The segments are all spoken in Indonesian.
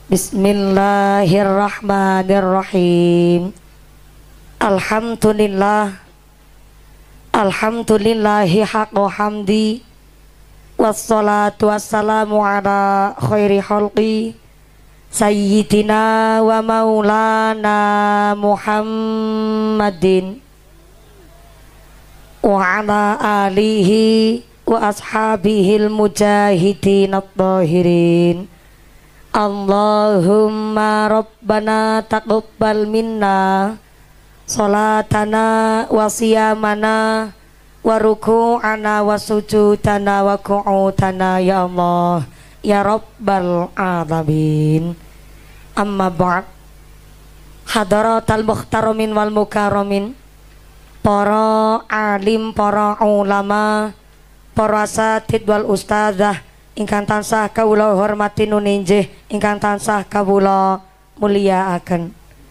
Bismillahirrahmanirrahim. Alhamdulillah. Alhamdulillahi haqqa hamdi. Wassalatu wassalamu ala khairi khalqi Sayyidina wa maulana Muhammadin wa ala alihi wa ashabihil mujahidin at-tahirin. Allahumma rabbana taqabbal minna salatana wa siyamana wa ruku'ana wa sujudana wa qu'udana ya Allah ya rabbal alamin. Amma ba'd. Hadaratal muhtaramin wal mukarramin, para alim, para ulama, para asatid wal ustadzah ingkang tansah kawula hormati nuninjih, ingkang tansah kawula mulyakaken.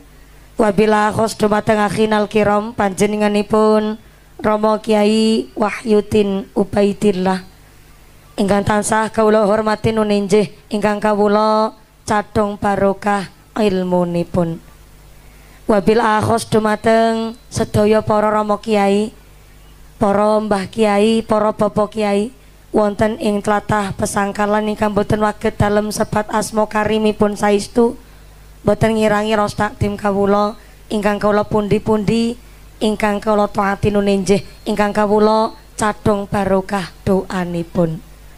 Wabila khos dumateng akhinal kiram panjenenganipun Rama Kyai Wahyudin Ubaidillah ingkang tansah kawula hormati nuninjih, ingkang kawula cadhong barokah ilmunipun. Wabila khos dumateng sedaya para Rama Kyai, para Mbah Kyai, para Bapak Kyai wonten ing tlatah Pesangkalan ingkang boten waget dalem sebat asma karimipun saestu, boten ngirangi ros takdim kawula ingkang kawula pundi-pundi, ingkang kawula taati nuninjih, ingkang kawula cadhong barokah doanipun.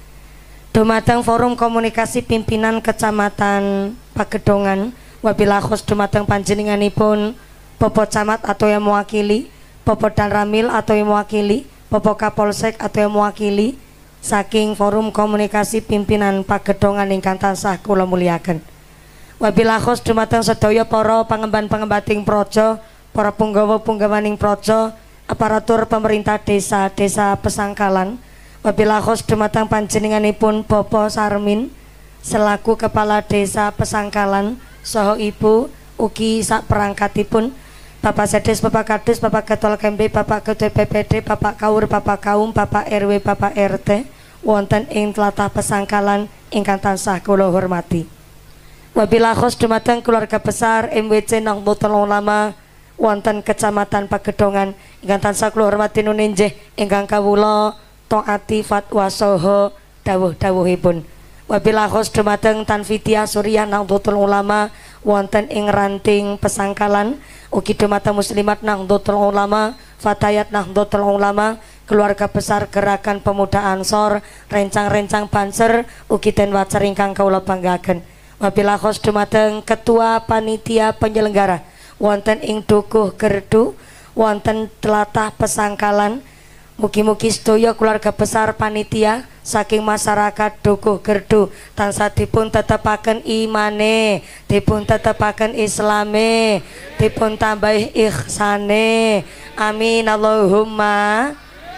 Dumateng forum komunikasi pimpinan Kecamatan Pagedongan, wabila khos dumateng panjenenganipun Bapak Camat atau yang mewakili, Bapak Danramil atau yang mewakili, Bapak Kapolsek atau yang mewakili saking forum komunikasi pimpinan Pagedongan ingkang tansah kula mulyakaken. Wabila khos dumateng sedaya para pangemban-pengembating praja, para punggawa-punggawaning praja, aparatur pemerintah desa-desa Pesangkalan. Wabila khos dumateng panjenenganipun Bapak Sarmin selaku Kepala Desa Pesangkalan saha Ibu ugi sak perangkatipun, Bapak Sedes, Bapak Kades, Bapak Ketua KMD, Bapak Ketua PPD, Bapak Kaur, Bapak Kaum, Bapak RW, Bapak RT wonten ing tlatah Pesangkalan ingkang tansah kula hormati. Wabila khos dumateng keluarga besar MWC Nahdlatul Ulama wonten Kecamatan Pagedongan ingkang tansah kula hormati nuninjih, ingkang kawula taati fatwa saha dawuh-dawuhipun. Wabila khos dumateng Tanfidiyah Suriah Nahdlatul Ulama wonten ing Ranting Pesangkalan, ugi dumateng Muslimat Nahdlatul Ulama, Fatayat Nahdlatul Ulama, keluarga besar Gerakan Pemuda Ansor, rencang-rencang Banser, ugi den wacer ingkang kawula banggaken. Wabila khos dumateng Ketua Panitia Penyelenggara wonten ing Dukuh Gerdu wonten tlatah Pesangkalan, mugi-mugi sedaya keluarga besar panitia saking masyarakat Dukuh Gerdu tansah dipun tetepaken imane, dipun tetepaken islame, dipun tambahi ihsane, amin Allahumma.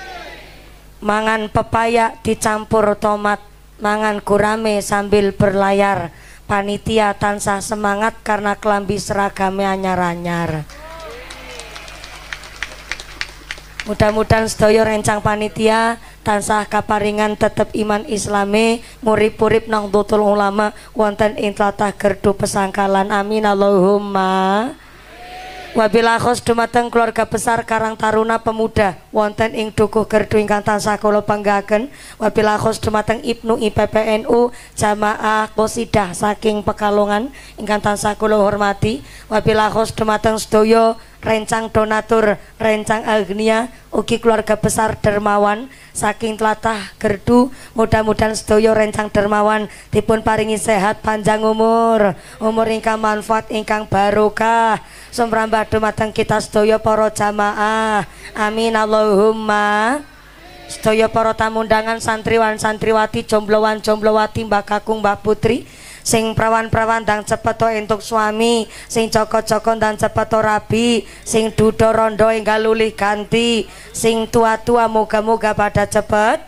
Mangan pepaya dicampur tomat, mangan gurame sambil berlayar, panitia tansah semangat karena kelambi seragame anyar-anyar. Mudah-mudahan sedaya rencang panitia tansah kaparingan tetep iman islami, murip-urip Nahdlatul Ulama wonten ing tlatah Gerdu Pesangkalan, amin Allahumma. Wabila khos dumateng keluarga besar Karang Taruna Pemuda wonten ing Dukuh Gerdu ingkang tansah kula banggaken. Wabila khos dumateng Ibnu IPPNU Jamaah Qosidah saking Pekalongan ingkang tansah kula hormati. Wabila khos dumateng sedaya rencang donatur, rencang agnia, ugi keluarga besar dermawan saking tlatah Gerdu, mudah-mudahan sedaya rencang dermawan dipun paringi sehat panjang umur, umur ingkang manfaat ingkang barokah, sumrambah dumateng kita sedaya para jamaah, amin Allahumma. Sedaya para tamu undangan, santriwan santriwati, jomblowan jomblowati, mbah kakung mbah putri, sing prawan-prawan dan cepet entuk suami, sing joko-joko dan cepet rabi, sing duda rondo enggal lulih ganti, sing tua-tua moga-moga pada cepet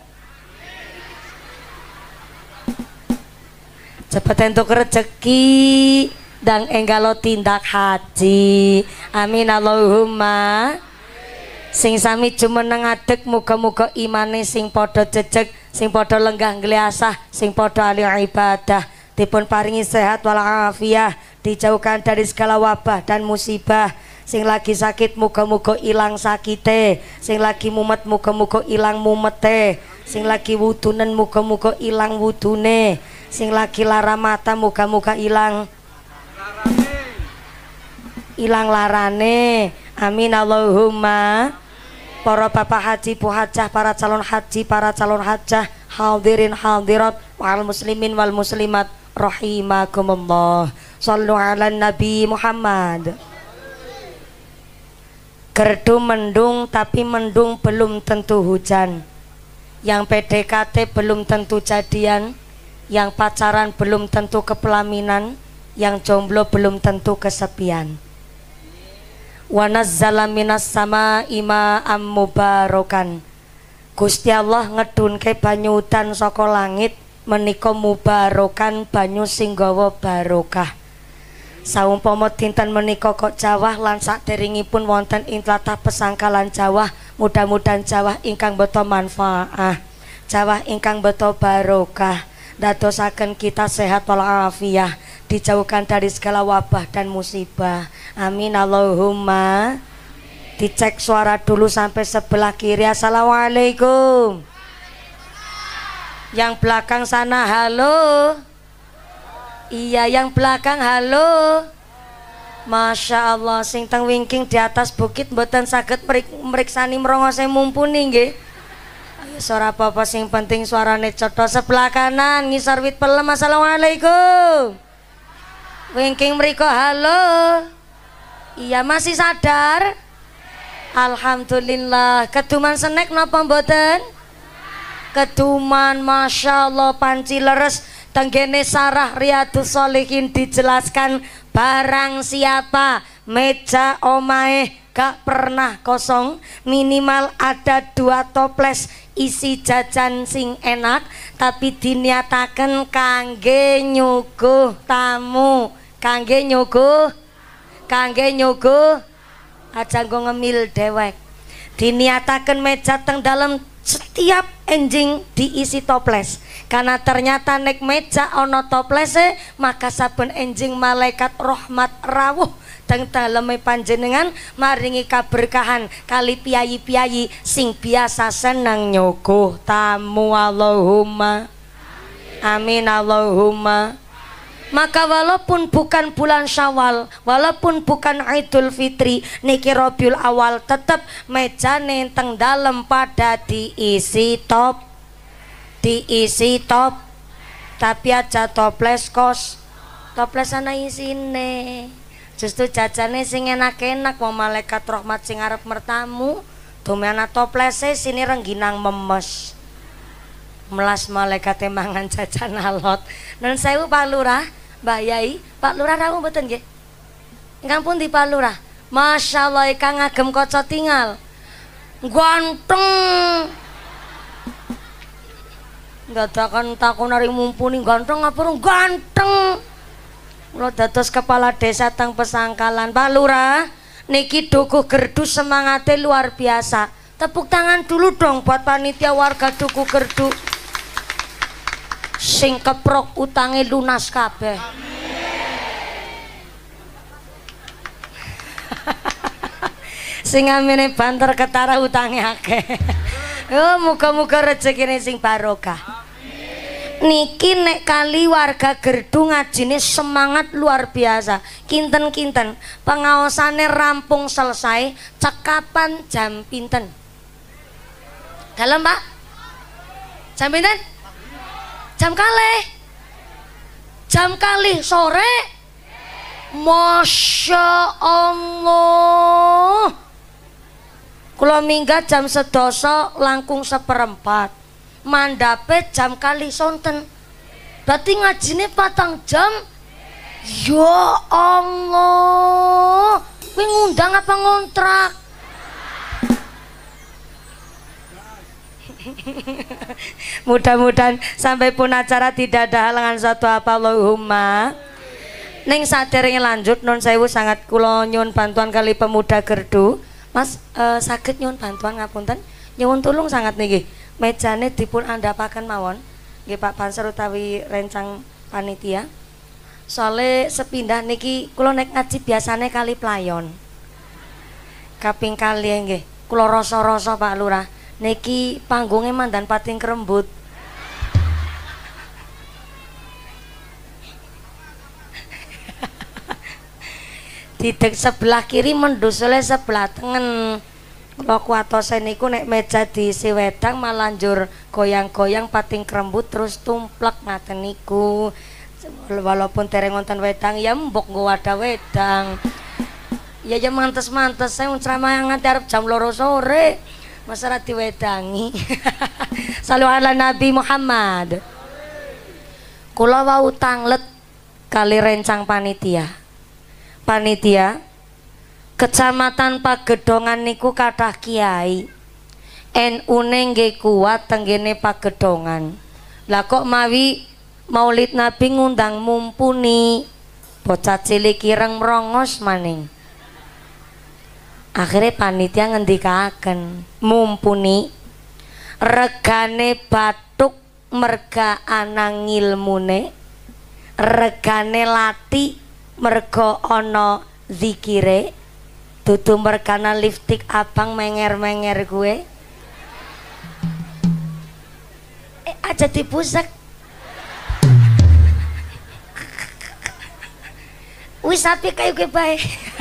entuk rezeki dan enggalo tindak haji, amin Allahumma. Sing sami jumeneng adeg muga-muga imane sing padha jejeg, sing padha lenggah ngliasah, sing padha ahli ibadah, dipun paringi sehat walafiat, dijauhkan dari segala wabah dan musibah. Sing lagi sakit muga-muga ilang sakite, sing lagi mumet muga-muga ilang mumete, sing lagi wudunen muga-muga ilang wudune, sing lagi lara mata muga-muga ilang larane. Amin Allahumma. Para bapak haji bu hajah, para calon haji, para calon hajah, hadirin hadirat wal muslimin wal muslimat rahimakumullah. Shallu ala nabi Muhammad. Gerdu mendung tapi mendung belum tentu hujan. Yang PDKT belum tentu jadian, yang pacaran belum tentu kepelaminan, yang jomblo belum tentu kesepian. Wa nazzala minas sama ma'am mubarakan. Gusti Allah ngedunke banyu udan saka langit menika mubarakan, banyu sing gawa barokah. Saumpama dinten menika kok jawah lan saderengipun wonten ing tlatah pesangkalan jawah, mudah-mudahan jawah ingkang beta manfaat, jawah ingkang beta barokah, dadosaken kita sehat walafiat, dijauhkan dari segala wabah dan musibah. Amin Allahumma. Dicek suara dulu sampai sebelah kiri. Assalamualaikum. Yang belakang sana halo. Iya, yang belakang halo. Masya Allah, sing teng wingking di atas bukit mboten saged meriksani merongose mumpuni nggih. Ayo suara apa-apa sing penting suarane cetha. Sebelah kanan ngisor wit pelem. Assalamualaikum. Wingking mriko halo. Iya, masih sadar? Alhamdulillah. Keduman senek napa mboten? Keduman, Masya Allah, panci leres. Tenggene Sarah Riyadhus Shalihin dijelaskan barang siapa meja omahe gak pernah kosong, minimal ada 2 toples isi jajan sing enak, tapi diniataken kangge nyuguh tamu, kangge nyuguh aja nggo ngemil dewek. Diniataken meja teng dalam setiap enjing diisi toples, karena ternyata nek meja ono toplese maka saben enjing malaikat rahmat rawuh teng daleme panjenengan maringi kaberkahan kali piyayi-piyayi sing biasa seneng nyuguh tamu. Allahumma amin Allahumma. Maka walaupun bukan bulan Syawal, walaupun bukan Idul Fitri, niki Rabiul Awal, tetap mejane teng dalem pada diisi top, tapi aja toples kos, toples ana isine. Justru jajane sing enak-enak, wong malaikat rahmat sing arep mertamu, domena toplese sini rengginang memes. Melas malaikat mangan jajan alot. Nun sewu Pak Lurah, Mbah Yai, Pak Lurah rawuh mboten nggih? Ingkang pundi Pak Lurah? Masyaallah ingkang ngagem kaca tinggal. Ganteng. Dadakan takon ari mumpuni ganteng apa ora ganteng. Kula dados kepala desa teng Pesangkalan. Pak Lurah, niki Dukuh Gerdu semangate luar biasa. Tepuk tangan dulu dong buat panitia warga Dukuh Gerdu. Sing keprok utange lunas kabeh. Sing amene banter ketara utange akeh. Oh, muga-muga rezekine sing barokah. Niki nek kali warga Gerdu ngajine semangat luar biasa. Kinten-kinten pengaosane rampung selesai, cekapan jam pinten? Dalem, Pak? Jam pinten? Jam kalih sore. Masya Allah. Kula minggat jam 12 langkung 1/4. Mandape jam kalih sonten. Berarti ngajine 4 jam. Ya Allah. Kuwi ngundang apa ngontrak? Mudah-mudahan sampai pun acara tidak ada halangan satu apa. Allahumma. Ning saderenge lanjut nun sewu sangat kula nyuwun bantuan kali pemuda Gerdu. Mas saged nyuwun bantuan ngapunten. Nyuwun tulung sangat niki. Mejane dipun andhapaken mawon. Nggih Pak Panser utawi rencang panitia. Soale sepindah niki kula nek ngaji biasane kali playon. Kaping kali nggih. Kula rasa-rasa Pak Lurah. Niki panggungnya mandan pating kerembut. Didek sebelah kiri mendusule sebelah tengen. Kula kuatose niku nek meja diisi wedang malah njur goyang-goyang pating kerembut terus tumplek ngaten niku. Walaupun dereng wonten wedang ya mbok nggo wadah wedang. Ya mantes-mantes saya ceramah nganti arep jam 2 sore. Masa ra diwedangi. Salu ala Nabi Muhammad. Kula wau tanglet kali rencang panitia. Panitia Kecamatan Pagedongan niku kathah kiai. NU-ne nggih kuat tenggene Pagedongan. Lah kok mawi Maulid Nabi ngundang mumpuni. Bocah cilik ireng merongos maning. Akhirnya panitia ngendikaken mumpuni regane bathuk merga anang ilmune, regane lati merga ana zikire, dudu mergana lipstik abang menger-menger gue. Aja dipusek. Wis api kayu ke bae.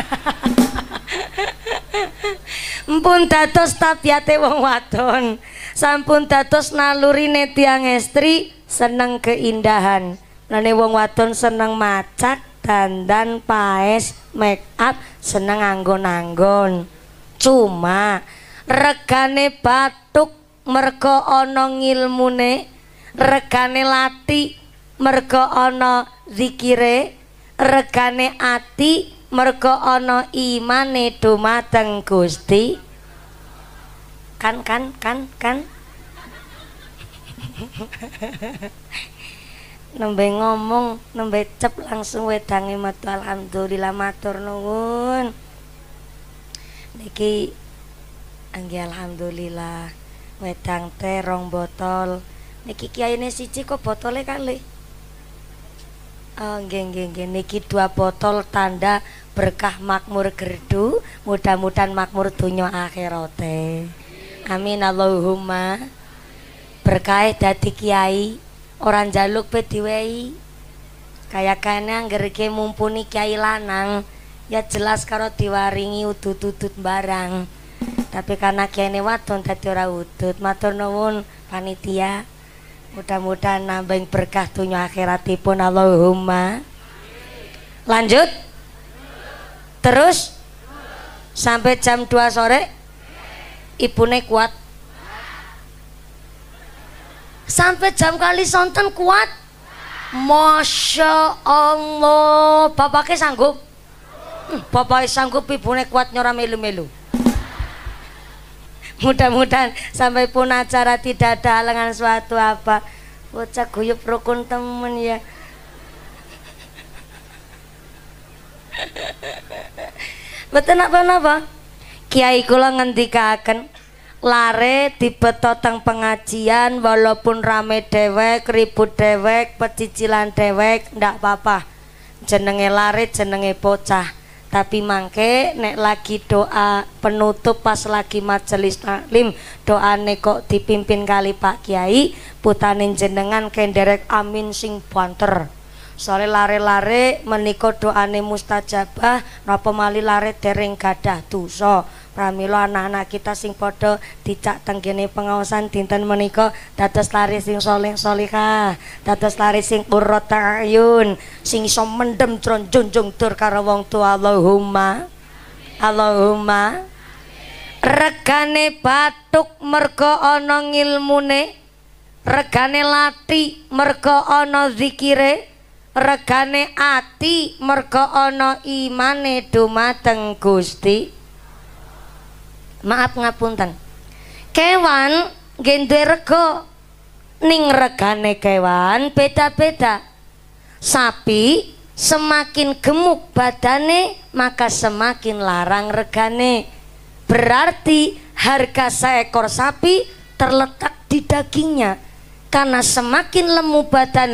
Mpun dados tabiate wong wadon, sampun dados nalurine tiyang estri seneng keindahan. Lane wong wadon seneng macak, dandan, paes, make up, seneng anggon-anggon. Cuma regane bathuk merga ana ngilmune, regane lati merga ana zikire, regane ati merga ana imane dumateng Gusti. Kan nembe ngomong nembe cep langsung wedange metu. Alhamdulillah matur nuwun. Niki angge alhamdulillah wedang teh 2 botol. Niki kiyaine siji kok botole kalih. Nggih niki 2 botol tanda berkah makmur gerdu, mudah-mudahan makmur dunya akhirate. Amin Allahumma. Berkah dadi kiai ora njaluk pe diwehi. Kayakane anggerke mumpuni kiai lanang ya jelas karo diwaringi udut-udut barang. Tapi karena kiai wadon dadi ora udut. Matur nuwun panitia. Mudah-mudahan nambah berkah dunia akhiratipun. Allahumma. Lanjut terus sampai jam 2 sore. Ibune kuat sampai jam kali sonten kuat. Masya Allah. Bapaknya sanggup? Bapaknya sanggup, ibune kuat nyora melu-melu. Mudah-mudahan sampai pun acara tidak ada halangan suatu apa. Bocah guyup rukun temen ya. Betul napa-napa Kiai kula ngendikaken lare dibeto teng pengajian walaupun rame dewek, ribut dewek, pecicilan dewek ndak apa-apa. Jenenge lare jenenge bocah. Tapi mangke nek lagi doa penutup pas lagi majelis taklim doane kok dipimpin kali Pak Kiai putanin jenengan kenderek amin sing banter. Soalnya lare-lare menika doane mustajabah napa mali lare dereng gadah dosa. Pramila anak-anak kita sing padha dicak tenggene pengaosan dinten menika dados lare sing saleh salihah, dados lare sing qurrat ayun, sing iso mendem junjung dur karo wong tua. Allahumma. Allahumma. Regane bathuk merga ana ngilmune, regane lati merga ana zikire, regane ati merga ana imane dumateng Gusti. Maaf ngapunten. Kewan nggih duwe rega ning regane kewan beda-beda. Sapi semakin gemuk badane maka semakin larang regane. Berarti harga seekor sapi terletak di dagingnya. Karena semakin lemu badane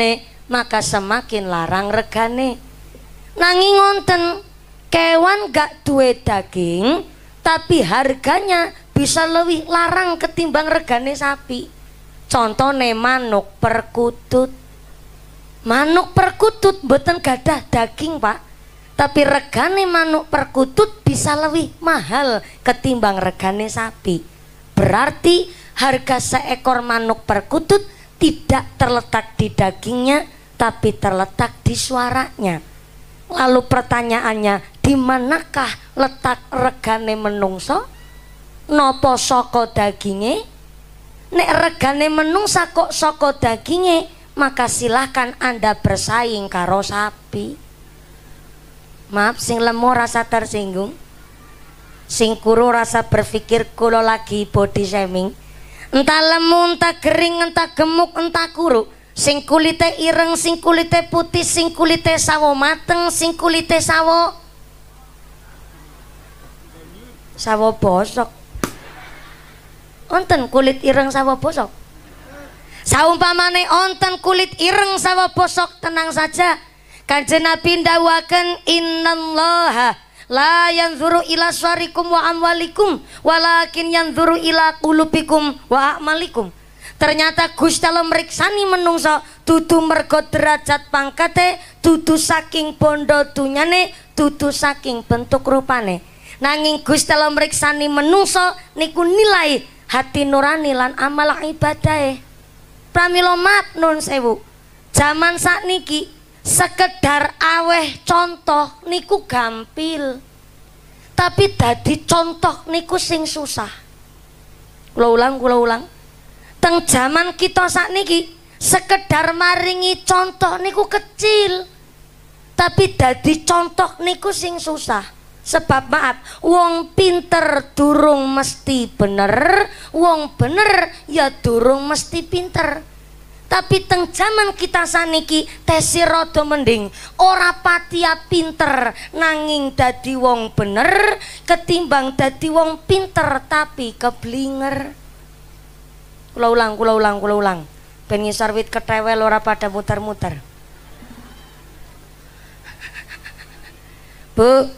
maka semakin larang regane. Nanging wonten kewan gak duwe daging tapi harganya bisa lebih larang ketimbang regane sapi. Contohnya manuk perkutut. Manuk perkutut mboten gadah daging, Pak. Tapi regane manuk perkutut bisa lebih mahal ketimbang regane sapi. Berarti harga seekor manuk perkutut tidak terletak di dagingnya, tapi terletak di suaranya. Lalu pertanyaannya, di manakah letak regane menungso? Nopo saka daginge? Nek regane menungsa kok saka daginge, maka silahkan Anda bersaing karo sapi. Maaf, sing lemu rasa tersinggung, sing kuru rasa berpikir kula lagi body shaming. Entah lemu, entah kering, entah gemuk, entah kuru. Sing kulite ireng, sing kulite putih, sing kulite sawo mateng, sing kulite sawo bosok. Onten kulit ireng sawo bosok. Saumpamane onten kulit ireng sawo bosok, tenang saja. Kanjeng Nabi ndawaken innallaha la yanzuru ila suwarikum wa amwalikum walakin yanzuru ila qulubikum wa a'malikum. Ternyata Gusti Allah mriksani menungso dudu mergo derajat pangkate, dudu saking bondo dunyane, dudu saking bentuk rupane. Nanging Gusti Allah mriksani menungso niku nilai hati nurani lan amal ibadahe. Pramila maaf nun sewu, jaman sakniki sekedar aweh contoh niku gampil, tapi dadi contoh niku sing susah. Kula ulang. Teng jaman kita sakniki sekedar maringi contoh niku kecil, tapi dadi contoh niku sing susah. Sebab maaf, wong pinter durung mesti bener, wong bener ya durung mesti pinter. Tapi teng jaman kita saniki tesi rada mending, ora patia pinter nanging dadi wong bener ketimbang dadi wong pinter tapi keblinger. Kula ulang. Ben ngisor wit ketewel ora pada muter-muter. Bu.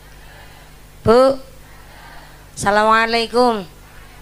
Assalamualaikum.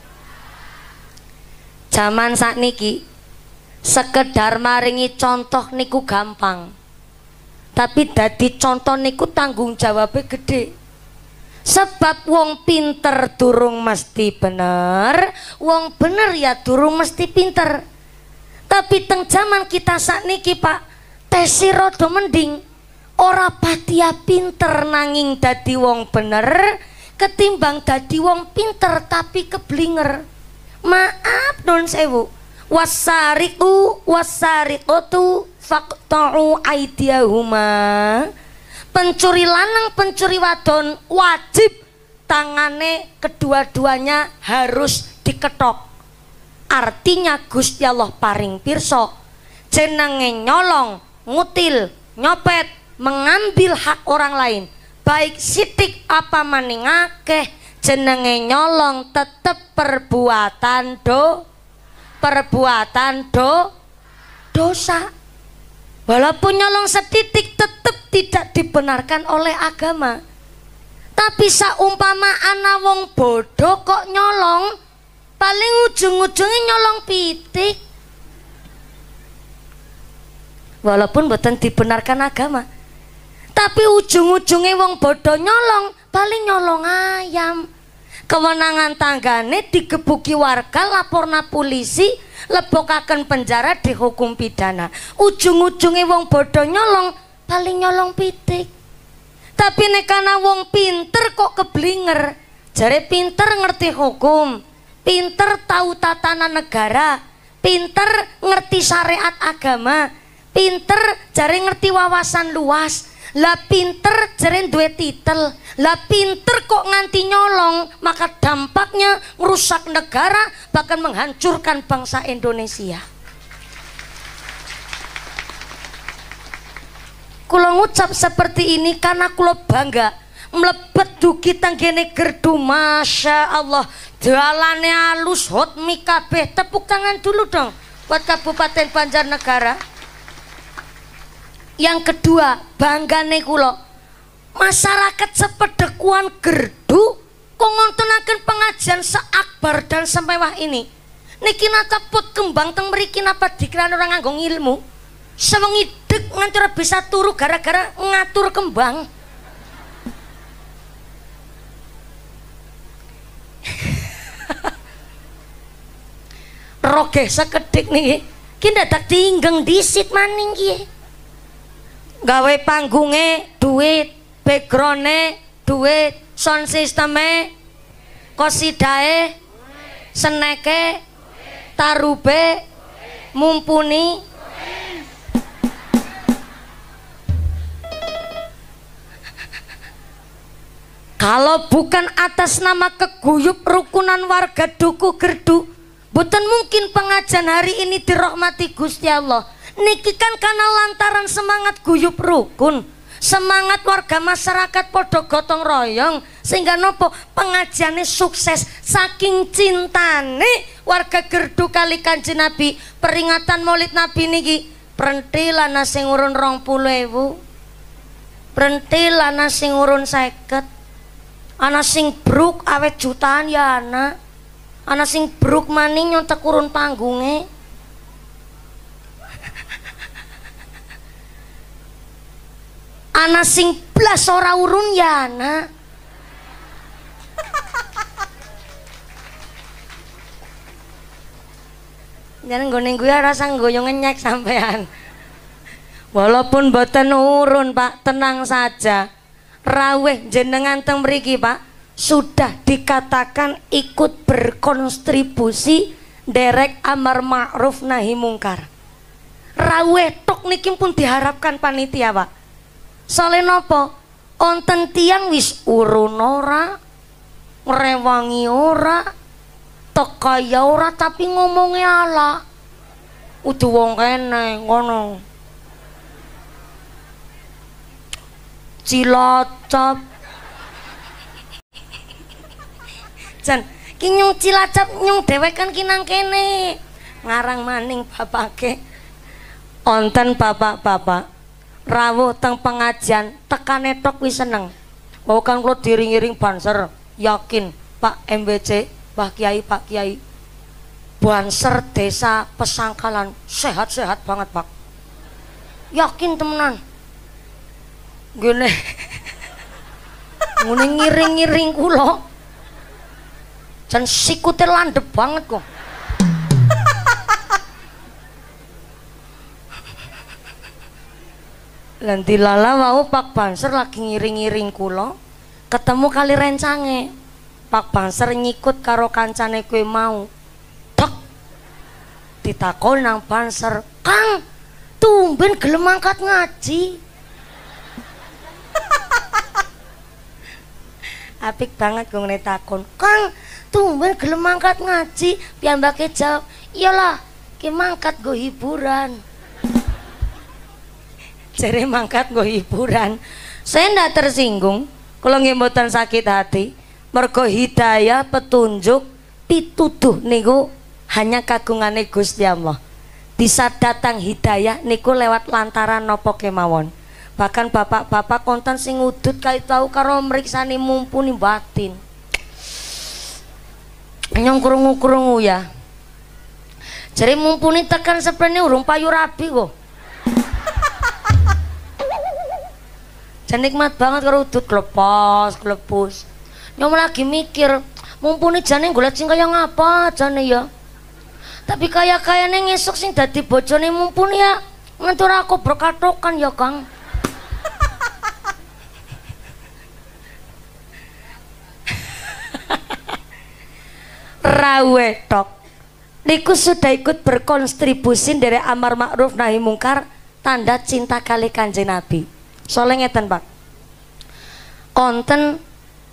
Jaman sakniki sekedar maringi contoh niku gampang, tapi dadi contoh niku tanggung jawabnya gede. Sebab wong pinter durung mesti bener, wong bener ya durung mesti pinter. Tapi teng jaman kita sakniki Pak, tesi rada mending, ora patia pinter nanging dadi wong bener ketimbang dadi wong pinter tapi keblinger. Maaf nun sewu, wasariqatu faqta'u aydiyahuma. Pencuri lanang, pencuri wadon wajib tangane kedua-duanya harus diketok. Artinya Gusti Allah paring pirsa, jenenge nyolong, ngutil, nyopet, mengambil hak orang lain, baik sitik apa maning akeh, jenenge nyolong tetep perbuatan dosa. Walaupun nyolong setitik tetep tidak dibenarkan oleh agama. Tapi saumpama ana wong bodoh kok nyolong, paling ujung-ujungnya nyolong pitik. Walaupun boten dibenarkan agama, tapi ujung-ujungnya wong bodoh nyolong, paling nyolong ayam. Kewenangan tanggane digebuki warga, laporna polisi, lebokaken penjara, dihukum pidana. Ujung-ujungnya wong bodoh nyolong, paling nyolong pitik. Tapi nekana wong pinter kok keblinger. Jare pinter ngerti hukum, pinter tahu tatanan negara, pinter ngerti syariat agama, pinter jare ngerti wawasan luas. Lah pinter jare duwe titel, lah pinter kok nganti nyolong, maka dampaknya merusak negara, bahkan menghancurkan bangsa Indonesia. Kula ngucap seperti ini karena kula bangga mlebet dugi tanggene gerdu, masya Allah, dalane alus hotmi kabeh. Tepuk tangan dulu dong buat Kabupaten Banjarnegara. Yang kedua, banggane kula masyarakat sepedekuan Gerdu kok ngontonaken pengajian seakbar dan semewah ini. Niki nata put kembang teng mriki napa dikira orang nganggo ilmu. Sewengi dek nganti bisa turu gara-gara ngatur kembang. Roge sekedhik niki ki dadak tinggeng disit maning ki. Gawe panggunge duit, background-e duit, sound system-e, kosidae, seneke, tarube, mumpuni. Kalau bukan atas nama keguyup rukunan warga Duku Gerdu, boten mungkin pengajian hari ini dirahmati Gusti Allah. Niki kan karena lantaran semangat guyup rukun, semangat warga masyarakat podo gotong royong, sehingga nopo pengajiannya sukses saking cintane warga Gerdu kali Kanjeng Nabi. Peringatan Maulid Nabi niki berhenti lana sing urun 20.000, berhenti lana sing urun 50, ana sing bruk awet jutaan ya ana sing bruk maning nyontek urun panggunge. Ana sing blas ora urun ya ana. Jangan nggone gue rasa nggoyo ngenyek sampean. Walaupun boten urun Pak, tenang saja. Raweh jenengan teng mriki Pak sudah dikatakan ikut berkontribusi derek amar ma'ruf nahi mungkar. Raweh tok niki pun diharapkan panitia Pak. Soalnya nopo onten tiang wis urun ora, ngerewangi ora, tekaya ora tapi ngomongnya ala udah wong kene ngono Cilacap jan ki nyung Cilacap nyung dhewek kan ki nang kene ngarang maning bapake onten bapak-bapak rawuh teng pengajian tekane tok wis seneng. Mau kan kula diring-iring banser yakin Pak MBC Pak Kiai banser desa Pesangkalan sehat-sehat banget Pak, yakin temenan gini ngene ngiring-ngiring kula jan sikute landhep banget kok. Lan dilala wau Pak Banser lagi ngiring-ngiring kula ketemu kali rencange. Pak Banser nyikut karo kancane kowe mau tek ditakon nang Banser, "Kang, tumben gelem angkat ngaji?" Apik banget gue takon, "Kang, tumben gelem angkat ngaji?" Piyambake jawab, "Iyalah, ki mangkat go hiburan." Jare mangkat go hiburan. Saya ndak tersinggung, kalau nggih mboten sakit hati. Mergo hidayah petunjuk pituduh niku hanya kagungane Gusti Allah. Bisa datang hidayah niku lewat lantaran nopo kemawon. Bahkan bapak-bapak konten sing udut kali tahu karo meriksani mumpuni batin. Nyong krungu-krungu ya. Jadi mumpuni tekan seprene urung payu rabi kok. Jan nikmat banget karo udut klepos. Nyom lagi mikir, mumpuni jane golek sing kaya ngapa jane ya. Tapi kaya-kayane ngesuk sing dadi bojone mumpuni ya ngantur aku berkatokan ya Kang. Rawe tok niku sudah ikut berkontribusi dari amar ma'ruf nahi mungkar, tanda cinta kali Kanjeng Nabi. Soalnya ngeten Pak, onten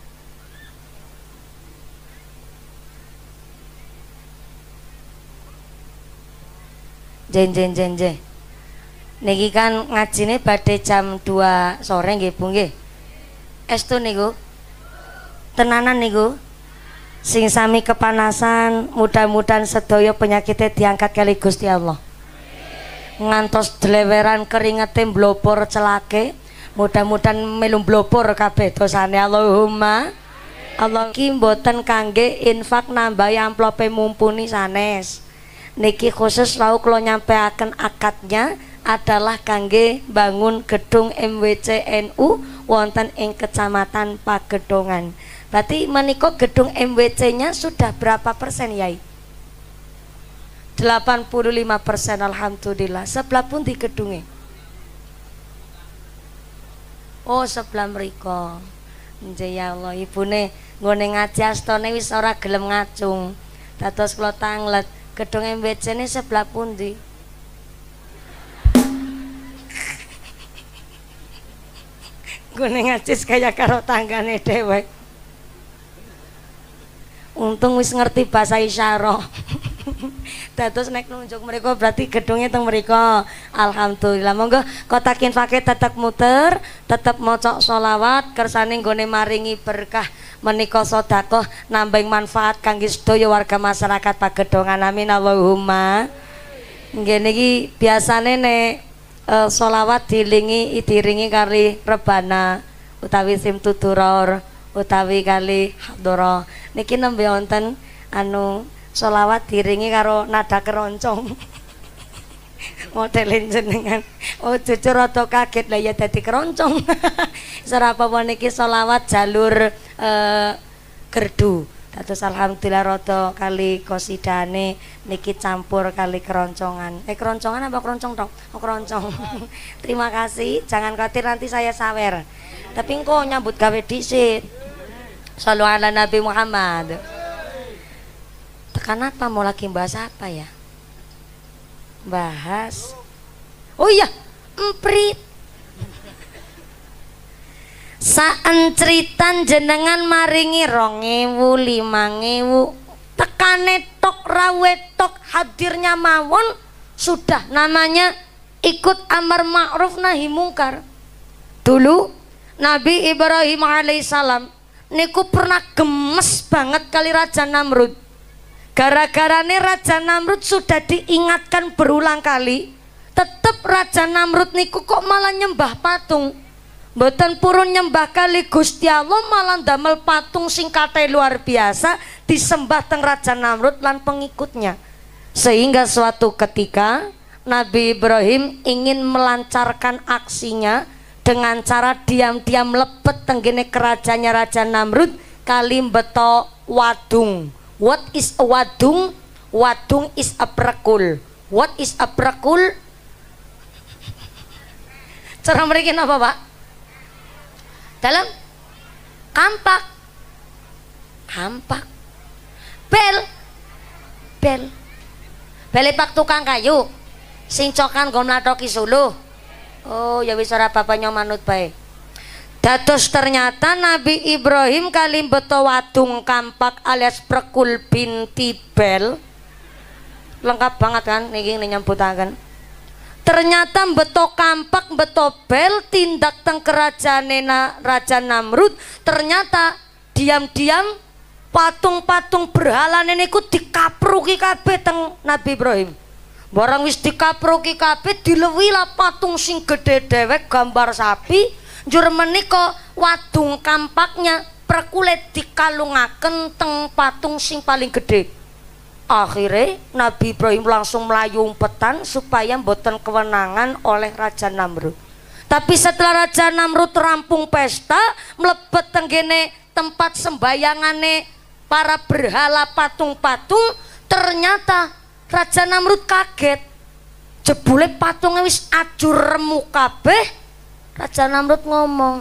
jen niki kan ngajine badhe jam 2 sore nggih Bu nggih. Estu niku tenanan niku sing sami kepanasan, mudah-mudahan sedaya penyakitnya diangkat kali Gusti Allah. ngantos dleweran keringete mblopor celake. Mudah-mudahan melu mblopor kabeh dosane. Allahumma Allah iki mboten kangge infak nambahi amplope mumpuni sanes. Niki khusus wau kula nyampeaken akadnya adalah kangge bangun gedung MWC NU wonten ing Kecamatan Pagedongan. Berarti menika gedung MWC-nya sudah berapa persen, Yai? 85%, alhamdulillah. Sebelah pun di gedungnya. Oh, sebelah mriko. Nggih ya Allah, ibune nggone ngaji astane wis ora gelem ngacung. Dados kula tanglet, gedung MWC-ne sebelah pundi? Nggone ngaji kaya karo tanggane dhewek. Untung wis ngerti bahasa isyarah. Dados nek nunjuk mereka berarti gedungnya teng mereka. Alhamdulillah. Monggo kotak infake tetep muter, tetep maca sholawat kersane nggone maringi berkah menika sedekah nambah manfaat kangge sedaya warga masyarakat Pagedongan. Amin Allahumma. Nggih niki biasane nek sholawat diringi kali rebana utawi simtuduror utawi kali hadoro. Niki nembe wonten anu sholawat diringi karo nada keroncong. Modelin jenengan. Oh jujur rada kaget lah ya dadi keroncong. Serapa niki sholawat jalur gerdu. Dados alhamdulillah rada kali kosidane niki campur kali keroncongan. Keroncongan apa keroncong tok? Oh keroncong. Terima kasih. Jangan khawatir nanti saya sawer. Tapi engko nyambut gawe dhisik. Shallu ala Nabi Muhammad. Tekan apa mau lagi bahas apa ya? Bahas. Oh iya, emprit. Saen ceritan jenengan maringi 2.000, 5.000. Tekane tok rawe tok hadirnya mawon sudah namanya ikut amar ma'ruf nahi mungkar. Dulu Nabi Ibrahim alaihissalam niku pernah gemes banget kali Raja Namrud. Gara-garane Raja Namrud sudah diingatkan berulang kali, tetep Raja Namrud niku kok malah nyembah patung. Mboten purun nyembah kali Gusti Allah, malah damel patung sing kate luar biasa disembah teng Raja Namrud lan pengikutnya. Sehingga suatu ketika Nabi Ibrahim ingin melancarkan aksinya dengan cara diam-diam lepet tenggene kerajaannya Raja Namrud kali beto wadung. What is a wadung? Wadung is a prekul. What is a prekul? Cara mereka apa Pak? Dalam kampak. Kampak. Bel. Bel. Belepak tukang kayu. Sing cokan go mlathoki suluh. Oh ya wis ora bapaknya manut bae. Dados ternyata Nabi Ibrahim kali beto wadung kampak alias prekul binti bel. Lengkap banget kan niki nyambutaken. Ternyata beto kampak beto bel tindak teng kerajaane Raja Namrud. Ternyata diam-diam patung-patung berhalane niku dikapruki kabeh teng Nabi Ibrahim. Barang wis dikapruki kabeh dilewilah patung sing gedhe dhewek gambar sapi. Njur menika wadung kampaknya perkulit dikalungaken teng patung sing paling gede. Akhirnya Nabi Ibrahim langsung melayu umpetan supaya mboten kewenangan oleh Raja Namrud. Tapi setelah Raja Namrud rampung pesta, mlebet tenggene tempat sembahyangannya para berhala patung-patung, ternyata Raja Namrud kaget. Jebule patungnya wis ajur remuk kabeh. Raja Namrud ngomong,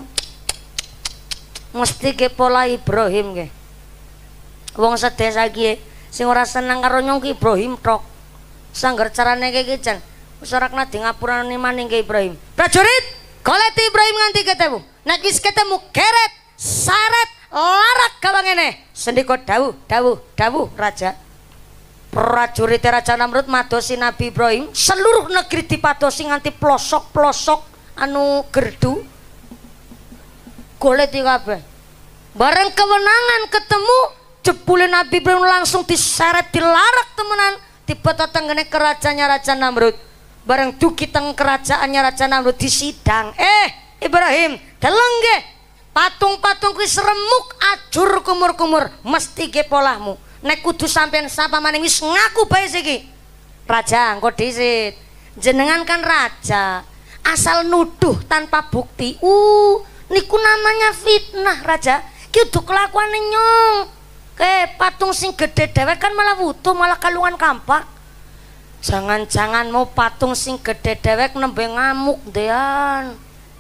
mesti ke pola Ibrahim ke. Wong sedesa iki sing ora seneng karo nyong ki Ibrahim tok. Sangger carane iki jan. Wis ora kena di ngapurane maning ke Ibrahim. Prajurit, goleti Ibrahim nganti ketemu. Nek wis ketemu geret, saret, larak gawa ngene. Sendika dawuh raja. Prajurit Raja Namrud madosi Nabi Ibrahim, seluruh negeri dipadosi nganti plosok-plosok anu gerdu goleti kabeh. Bareng kewenangan ketemu jebule Nabi Ibrahim langsung diseret dilarak temenan dibeto tenggene kerajaannya Raja Namrud. bareng dugi teng kerajaannya Raja Namrud disidang. Ibrahim, deleng nggih. Patung-patung kuwi seremuk ajur kumur-kumur, mesti ge polahmu. Nek kudu sampean sapa maning wis ngaku bae iki. Raja, engko dhisit. Jenengan kan raja. Asal nuduh tanpa bukti. Niku namanya fitnah, Raja. Ki udah kelakuane nyong. Patung sing gede dewek kan malah wutuh, malah kalungan kampak. Jangan-jangan mau patung sing gede dewek nembe ngamuk dean.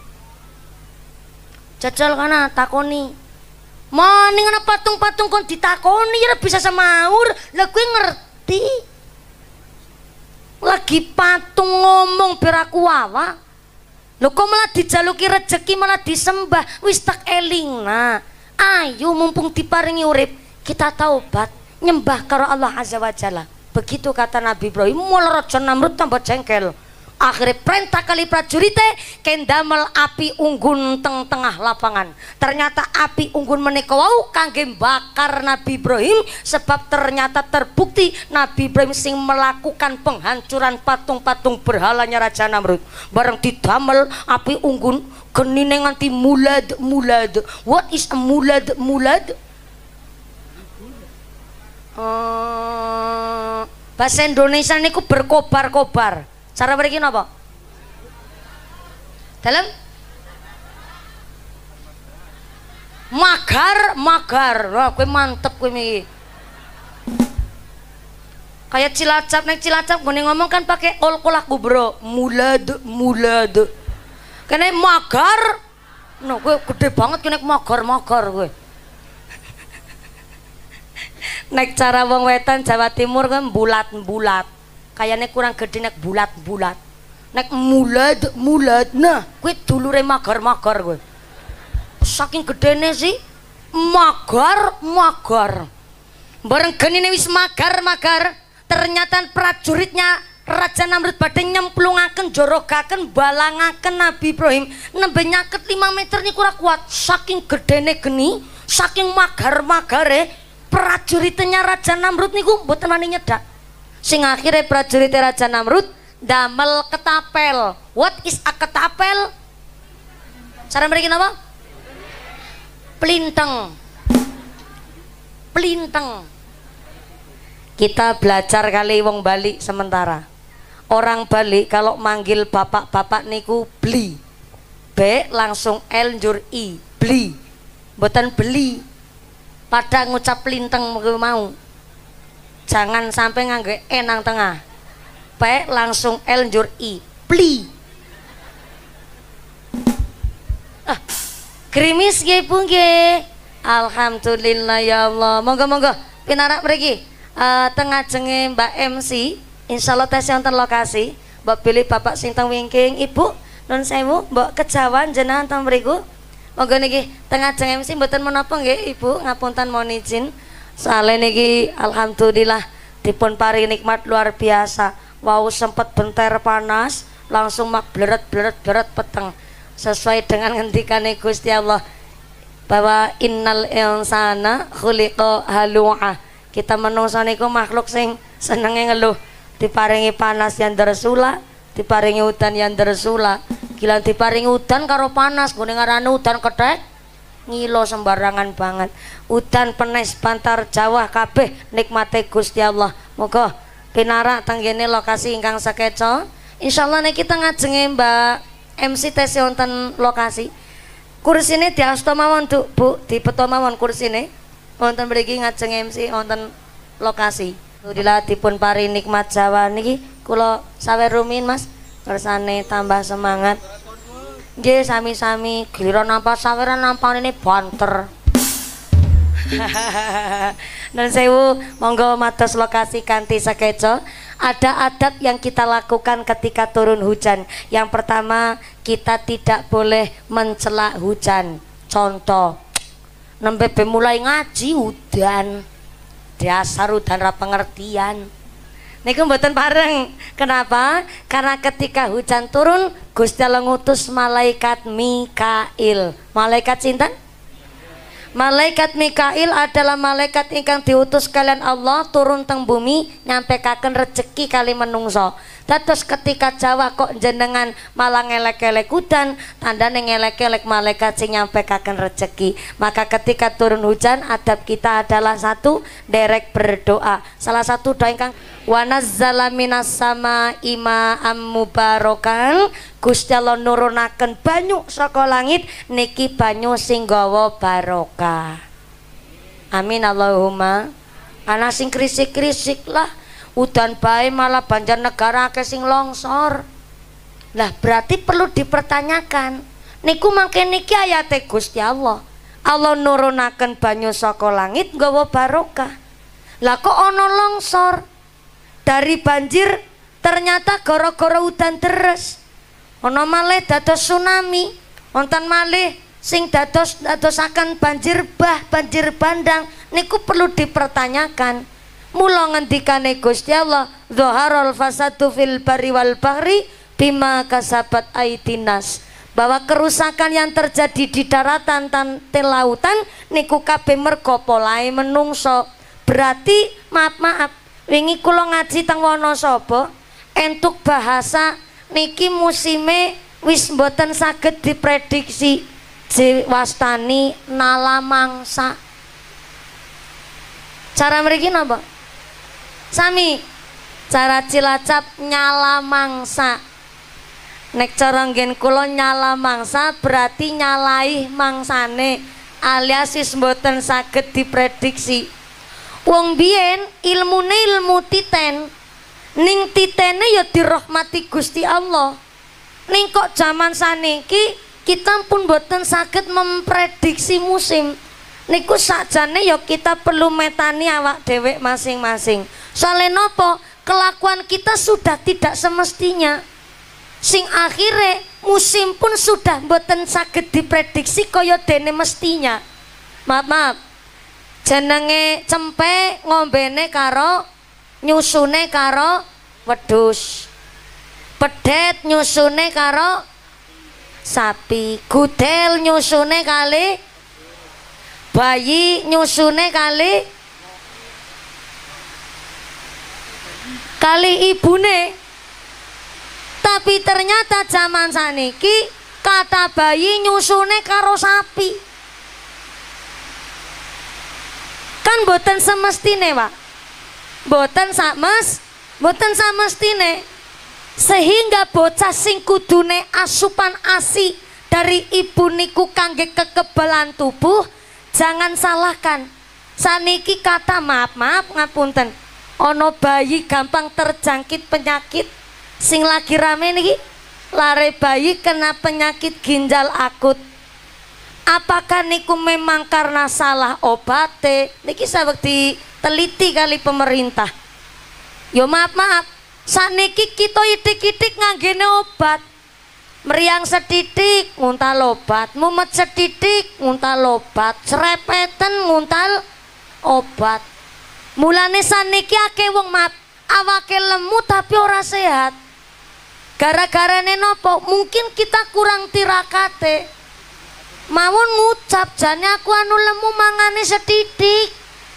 Jajal kana takoni. Maning ana patung-patung kon ditakoni ya bisa semaur. Lah kowe ngerti. Lagi patung ngomong biar aku wawa. Lho kok malah dijaluki rezeki malah disembah. Wis tak elingna. Ayo mumpung diparingi urip kita taubat nyembah karo Allah Azza wa Jalla. Begitu kata Nabi Ibrahim. Mula Raja Namrud tambah jengkel. Akhirnya perintah kali prajurit kendamel api unggun tengah lapangan. Ternyata api unggun menika wau kangge bakar Nabi Ibrahim, sebab ternyata terbukti Nabi Ibrahim sing melakukan penghancuran patung-patung berhalanya Raja Namrud. Bareng didamel api unggun genine nganti mulad. What is a mulad? Bahasa Indonesia niku berkobar-kobar. Cara mriki napa? Dalam magar. Wah, kowe mantep kowe iki. Kayak Cilacap, nek Cilacap gone ngomong kan pakai ol-kolak bro. Mulad. Kene magar. No, kowe gede banget kene magar kowe. Nek cara wong wetan Jawa Timur kan bulat. Kayaknya kurang gede nek bulat. Nek mulad. Nah, kowe dulure magar kowe. Saking gedene sih magar. Bareng genine wis magar. Ternyata prajuritnya Raja Namrud badhe nyemplungaken jorogaken balangaken Nabi Ibrahim nembe nyaket 5 meter niku ora kuat. Saking gedene geni, saking magar-magare prajuritnya Raja Namrud niku mboten wani nyedak. Sing akhirnya prajurit Raja Namrud damel ketapel. What is a ketapel? Cara mriki napa? Plinteng. Kita belajar kali wong Bali sementara. Orang Bali kalau manggil bapak-bapak niku beli. B langsung L njur I, beli. Mboten beli. Pada ngucap plinteng mau. Jangan sampai ngangge nang tengah. P langsung L njur I, pli. Krimis nggih Bu nggih. Alhamdulillah ya Allah. Monggo pinarak mriki. Tengah jenge Mbak MC, insyaallah tes wonten lokasi. Mbak pilih Bapak sing teng wingking, Ibu nun sewu, Mbok kejawan jenengan teng mriku. Monggo niki tengah jeng MC mboten menapa nggih Ibu, ngapunten mohon izin. Soalnya niki alhamdulillah dipun paringi nikmat luar biasa. Wau sempet benter panas langsung mak bleret peteng sesuai dengan ngendikane Gusti Allah bahwa innal insana khuliqa halu'a. Kita menungso niku makhluk sing senenge ngeluh. Diparingi panas yang dersula, diparingi udan yang dersula. Gila diparingi udan karo panas, gone ngarane udan kethek ngilo sembarangan banget. Udan penes bantar Jawa kabeh nikmate Gusti Allah. Moga pinarak tenggene lokasi ingkang sakeca. Insyaallah nek kita ngajenge Mbak MC tes wonten lokasi. Kursine diasta mawon Bu, dipeto mawon kursine. Wonten mriki ngajeng MC wonten lokasi. Alhamdulillah dipun pari nikmat Jawa niki kula sawer rumiyin Mas. Kersane tambah semangat. Nggih sami-sami giliran nampa saweran nampane banter. Dan sewu monggo matos lokasi kanthi sakeca. Ada adab yang kita lakukan ketika turun hujan. Yang pertama, kita tidak boleh mencela hujan. Contoh, nembe mulai ngaji udan. Dasar udan ra pengertian. Niku mboten bareng. Kenapa? Karena ketika hujan turun, Gusti Allah ngutus malaikat Mikail. Malaikat sinten? Malaikat Mikail adalah malaikat ingkang diutus kalian Allah turun teng bumi nyampekaken rezeki kali menungso. Dados ketika Jawa kok jenengan malah ngelek-elek udan, tandane ngelek-elek malaikat sing nyampekaken rezeki. Maka ketika turun hujan, adab kita adalah satu, derek berdoa. Salah satu doa ingkang wa nazzala minas sama ima'am mubarakan, Gusti Allah nurunaken banyu saka langit niki banyu sing gawa barokah. Amin Allahumma. Ana sing krisik-krisik lah udan bae malah Banjarnegara akeh sing longsor. Lah berarti perlu dipertanyakan. Niku mangke niki ayate Gusti Allah. Allah nurunaken banyu saka langit nggawa barokah. Lah kok ana longsor? Dari banjir ternyata gara-gara udan deres. Ana malih dados tsunami. Wonten malih sing dadosaken banjir bah, banjir bandang. Niku perlu dipertanyakan. Mula ngendikane Gusti Allah, "Dhaharul fasadu fil barri wal bahri bima kasabat aidinas." Bahwa kerusakan yang terjadi di daratan dan lautan niku kabeh merga polahe menungso. Berarti maaf, wingi kula ngaji teng Wonosobo, entuk bahasa niki musime wis mboten saged diprediksi. Diwastani nala mangsa. Cara mriki napa? Sami cara Cilacap nyala mangsa. Nek cara nggen kula nyala mangsa berarti nyalai mangsane, alias wis mboten saged diprediksi. Wong biyen ilmune ilmu titen, ning titene ya dirahmati Gusti Allah. Ning kok zaman saniki kita pun mboten saged memprediksi musim. Niku sakjane ya kita perlu metani awak dewek masing-masing. Soale nopo? Kelakuan kita sudah tidak semestinya. Sing akhire musim pun sudah mboten saged diprediksi kaya dene mestinya. Maaf. Jenenge cempe ngombene karo nyusune karo wedhus. Pedet nyusune karo sapi. Gudel nyusune kali bayi, nyusune kali ibune. Tapi ternyata zaman saniki kata bayi nyusune karo sapi. Kan boten semestine, Pak. Boten samestine. Sehingga bocah sing kudune asupan ASI dari ibu niku kangge kekebalan tubuh, jangan salahkan. Saniki kata maaf ngapunten, ono bayi gampang terjangkit penyakit. Sing lagi rame niki lare bayi kena penyakit ginjal akut. Apakah niku memang karena salah obate? Niki sabek diteliti kali pemerintah. Yo maaf, saniki kita itik-itik nganggene obat. Meriang setitik nguntal obat, mumet setitik nguntal obat, cerepeten nguntal obat. Mulane saniki akeh wong awake lemu tapi ora sehat. Gara-garane nopo? Mungkin kita kurang tirakate. Mawon ngucap jane aku anu lemu mangane setitik.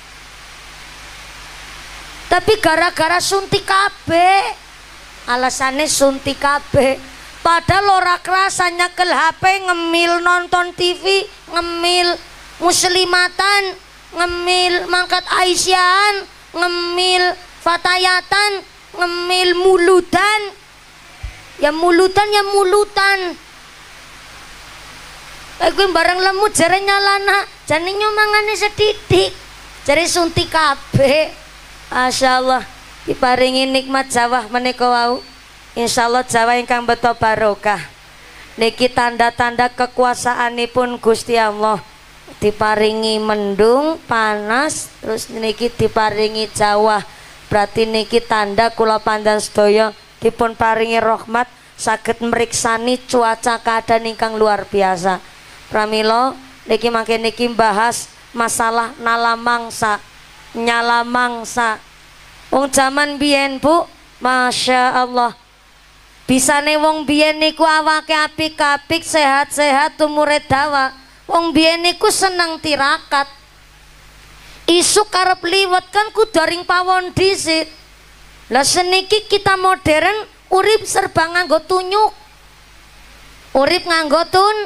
Tapi gara-gara suntik kabeh. Alasane suntik kabeh. Padahal ora kerasa nyekel HP, ngemil nonton TV, ngemil muslimatan, ngemil mangkat Aisyahan, ngemil fatayatan, ngemil muludan. Ya mulutan. Aku bareng lemu jare nyalana, jane nyomangane sedidik. Jare suntik kabeh. Masyaallah, diparingi nikmat Jawa menika wau. Insyaallah Jawa ingkang beto barokah. Niki tanda-tanda kekuasaanipun Gusti Allah. Diparingi mendung, panas, terus niki diparingi Jawa. Berarti niki tanda kula panjenengan sedaya dipun paringi rahmat saged mriksani cuaca keadaan ingkang luar biasa. Pramila niki mangke niki bahas masalah nala mangsa, nyala mangsa. Wong zaman biyen, Bu, Masya Allah, bisane wong biyen niku awake apik-apik, sehat-sehat, umure dawa. Wong biyen niku seneng tirakat. Isuk karep liwet kan kudu ring pawon dhisit. Lah seniki kita modern urip serba nganggo tunyuk. Urip nganggo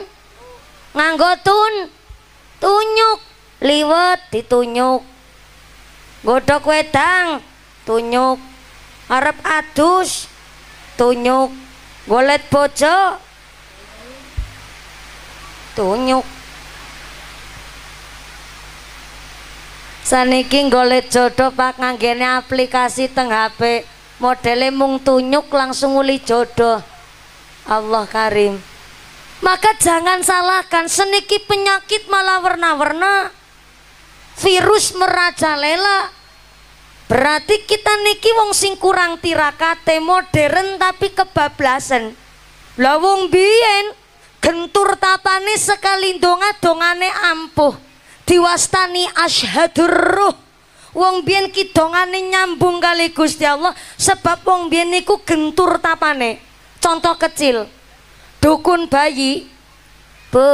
tunyuk, liwet ditunyuk, godhog wedang tunyuk, arep adus tunyuk, golet bojo tunyuk. Saniki golek jodoh pak nganggene aplikasi teng HP, modele mung tunyuk langsung uli jodoh. Allah karim. Maka jangan salahkan, seniki penyakit malah warna-warna, virus merajalela. Berarti kita niki wong sing kurang tirakate, modern tapi kebablasan. Lah wong biyen gentur tapane sekali dongane ampuh, diwastani asyhadur ruh. Wong biyen ki dongane nyambung kali Gusti Allah, sebab wong biyen niku gentur tapane. Contoh kecil, dukun bayi, bu,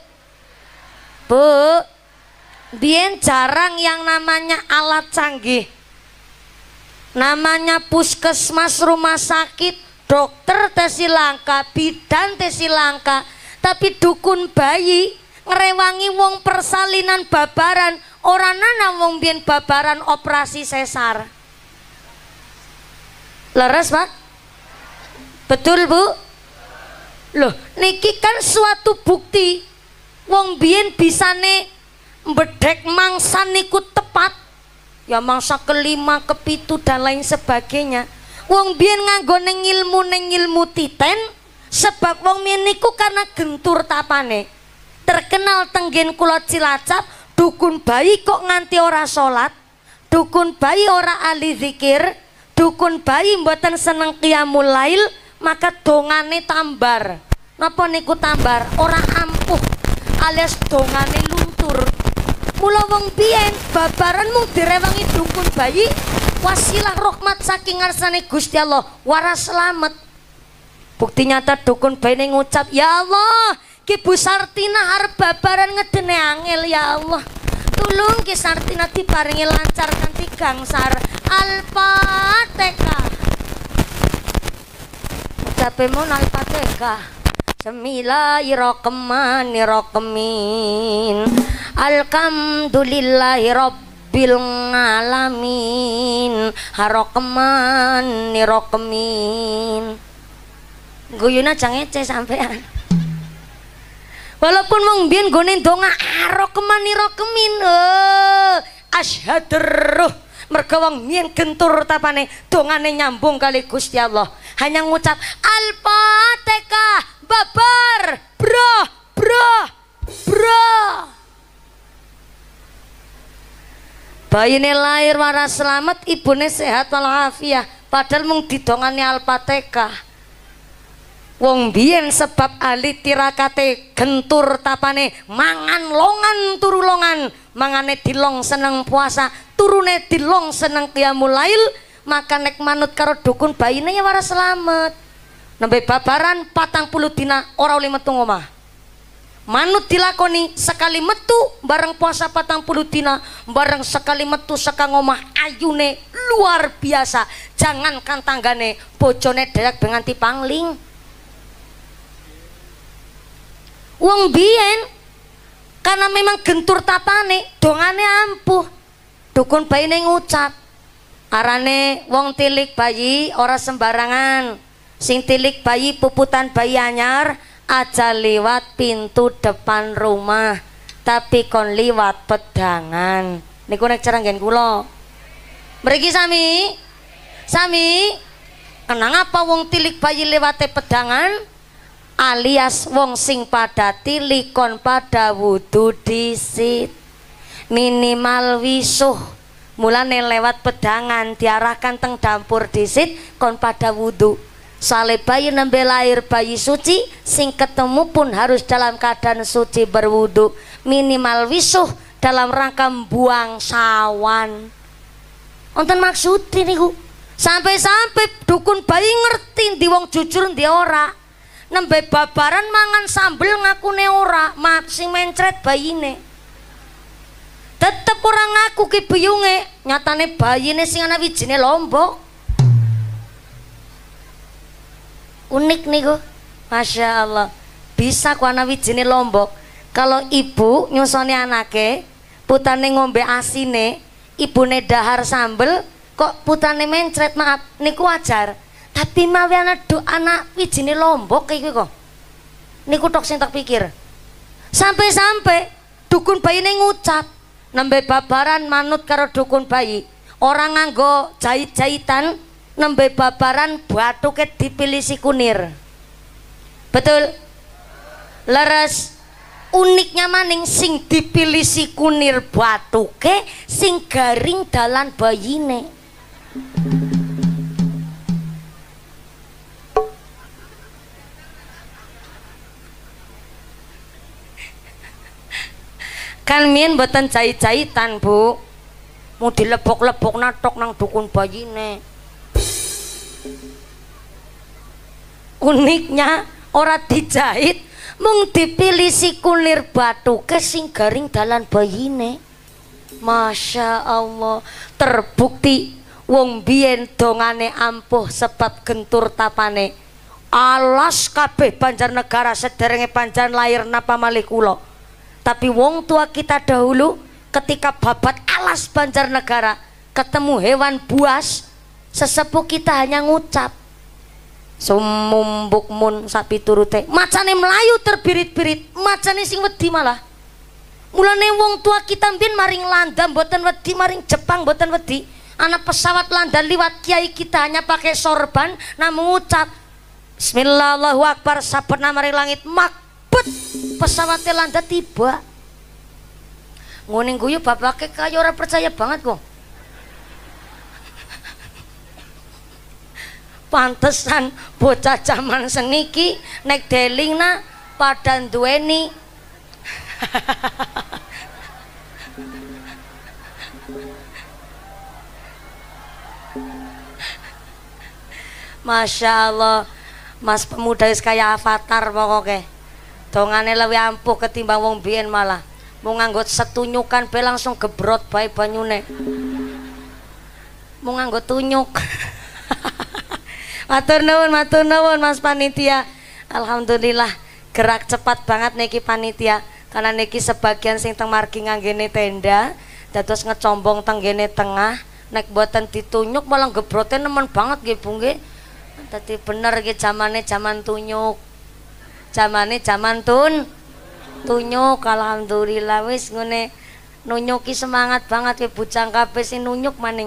biyen jarang yang namanya alat canggih, namanya puskesmas, rumah sakit, dokter tesi langka, bidan tesi langka. Tapi dukun bayi ngerewangi wong persalinan babaran, orang nana wong biyen babaran operasi sesar. Leres pak? Betul bu? Loh, niki kan suatu bukti wong biyen bisane mbedhek mangsa niku tepat. Ya mangsa kelima, kepitu dan lain sebagainya. Wong biyen nganggo ning ilmu titen, sebab wong biyen niku karena gentur tapane. Terkenal tenggen kula Cilacap, dukun bayi kok nganti ora salat, dukun bayi ora ahli zikir, dukun bayi mboten seneng qiyamul lail, maka dongane tambar. Napa niku tambar? Ora ampuh alias dongane luntur. Mula wong biyen babaran mung direwangi dukun bayi, wasilah rahmat saking ngarsane Gusti Allah, waras selamat. Bukti nyata dukun bayi ngucap, ya Allah, Ki Bu Sartina harap babaran ngedene angel, ya Allah. Tulung Ki Sartina diparingi lancar kanthi gangsar. Al-Fatihah. Ucape mon Al-Fatihah. Bismillahirrahmanirrahim. Alhamdulillahi rabbil alamin. Harrahmanirrahim. Guyuna jangan ngece sampean. Walaupun wong biyen gone donga arrahmanirrahim, asyhadur ruh. Mergo wong biyen gentur tapane, dongane nyambung kali Gusti Allah. Hanya ngucap Al-Fatihah, babar, bro. Bayine lahir waras selamat, ibune sehat walafiat, padahal mung didongane Al-Fatihah. Wong biyen sebab ahli tirakate gentur tapane, mangan longan turu longan, mangane dilong seneng puasa, turune dilong seneng qiyamul lail, maka nek manut karo dukun bayine ya waras selamat. Nembe babaran 40 dina ora oleh metu omah. Manut dilakoni sekali metu bareng puasa 40 dina, bareng sekali metu saka ngomah, ayune luar biasa. Jangankan tanggane, bojone derek benganti pangling. Wong biyen karena memang gentur tapane, dongane ampuh. Dukun bayine ngucap, arane wong tilik bayi ora sembarangan. Sing tilik bayi puputan bayi anyar aja lewat pintu depan rumah, tapi kon liwat pedangan. Niku nek cara nggen kula. Mriki sami kenang apa wong tilik bayi lewate pedangan? Alias wong sing pada tilikon pada wudu disit, minimal wisuh. Mulane lewat pedangan diarahkan teng dapur disit kon pada wudu. Soale bayi nembe lahir bayi suci, sing ketemu pun harus dalam keadaan suci berwudu, minimal wisuh dalam rangka buang sawan. Wonten maksud niku. Sampai-sampai dukun bayi ngerti ndi wong jujur ndi ora. Nembe babaran mangan sambel ngakune ora, sing mencret bayine. Tetep ora ngaku ki biyunge, nyatane bayine sing ana wijine lombok. Unik niku. Masya Allah. Bisa ku ana wijine lombok. Kalau ibu nyusoni anake, putane ngombe asine, ibune dahar sambel, kok putane mencret, maaf niku wajar. Tapi mawi anak wijine lombok kayak kok. Niku tok sing tak pikir. Sampai-sampai dukun bayi ngucap nembe babaran manut karo dukun bayi. Orang nganggo jahit-jahitan nembe babaran batuke dipilisi kunir. Betul? Leres. Uniknya maning sing dipilih si kunir batuke sing garing dalan bayine. Kan mien boten jahit-jahitan bu, mau dilepok-lepok natok nang dukun bayine. Uniknya ora dijahit, mung dipilih si kunir batuke sing garing dalan bayine. Masya Allah, terbukti wong biyen dongane ampuh sebab gentur tapane. Alas kabeh Banjarnegara sederenge panjan lahir napa malih kula. Tapi wong tua kita dahulu ketika babat alas Banjarnegara ketemu hewan buas, sesepuh kita hanya ngucap sumum bukmun sapi turute, macane melayu terbirit-birit, macane sing wedi malah. Mulane wong tua kita mbien maring Landa mboten wedi, maring Jepang mboten wedi. Anak pesawat Landa liwat, kiai kita hanya pakai sorban namun ngucap Bismillahirrahmanirrahim, sabena maring langit makbut pesawat Landa tiba. Nguning guyu bapake kaya ora percaya banget kok. Pantesan bocah zaman seniki nek delingna pada duweni Masya Allah, mas pemuda wis kaya avatar pokoknya. Dongane lebih ampuh ketimbang wong biyen malah. Mau nganggo setunyukan be langsung gebrot bae banyune. Mau nganggo tunyuk. Matur nuwun Mas panitia. Alhamdulillah gerak cepat banget niki panitia. Karena niki sebagian sing teng margi nganggene tenda, dados ngecombong tenggene tengah, nek boten ditunyuk malah gebrote nemen banget nggih Bu nggih. Dadi bener iki zamane zaman tunyuk. Zamane zaman tunyuk. Alhamdulillah wis ngene nunyuki semangat banget ya bujang kabeh sing nunyuk maning.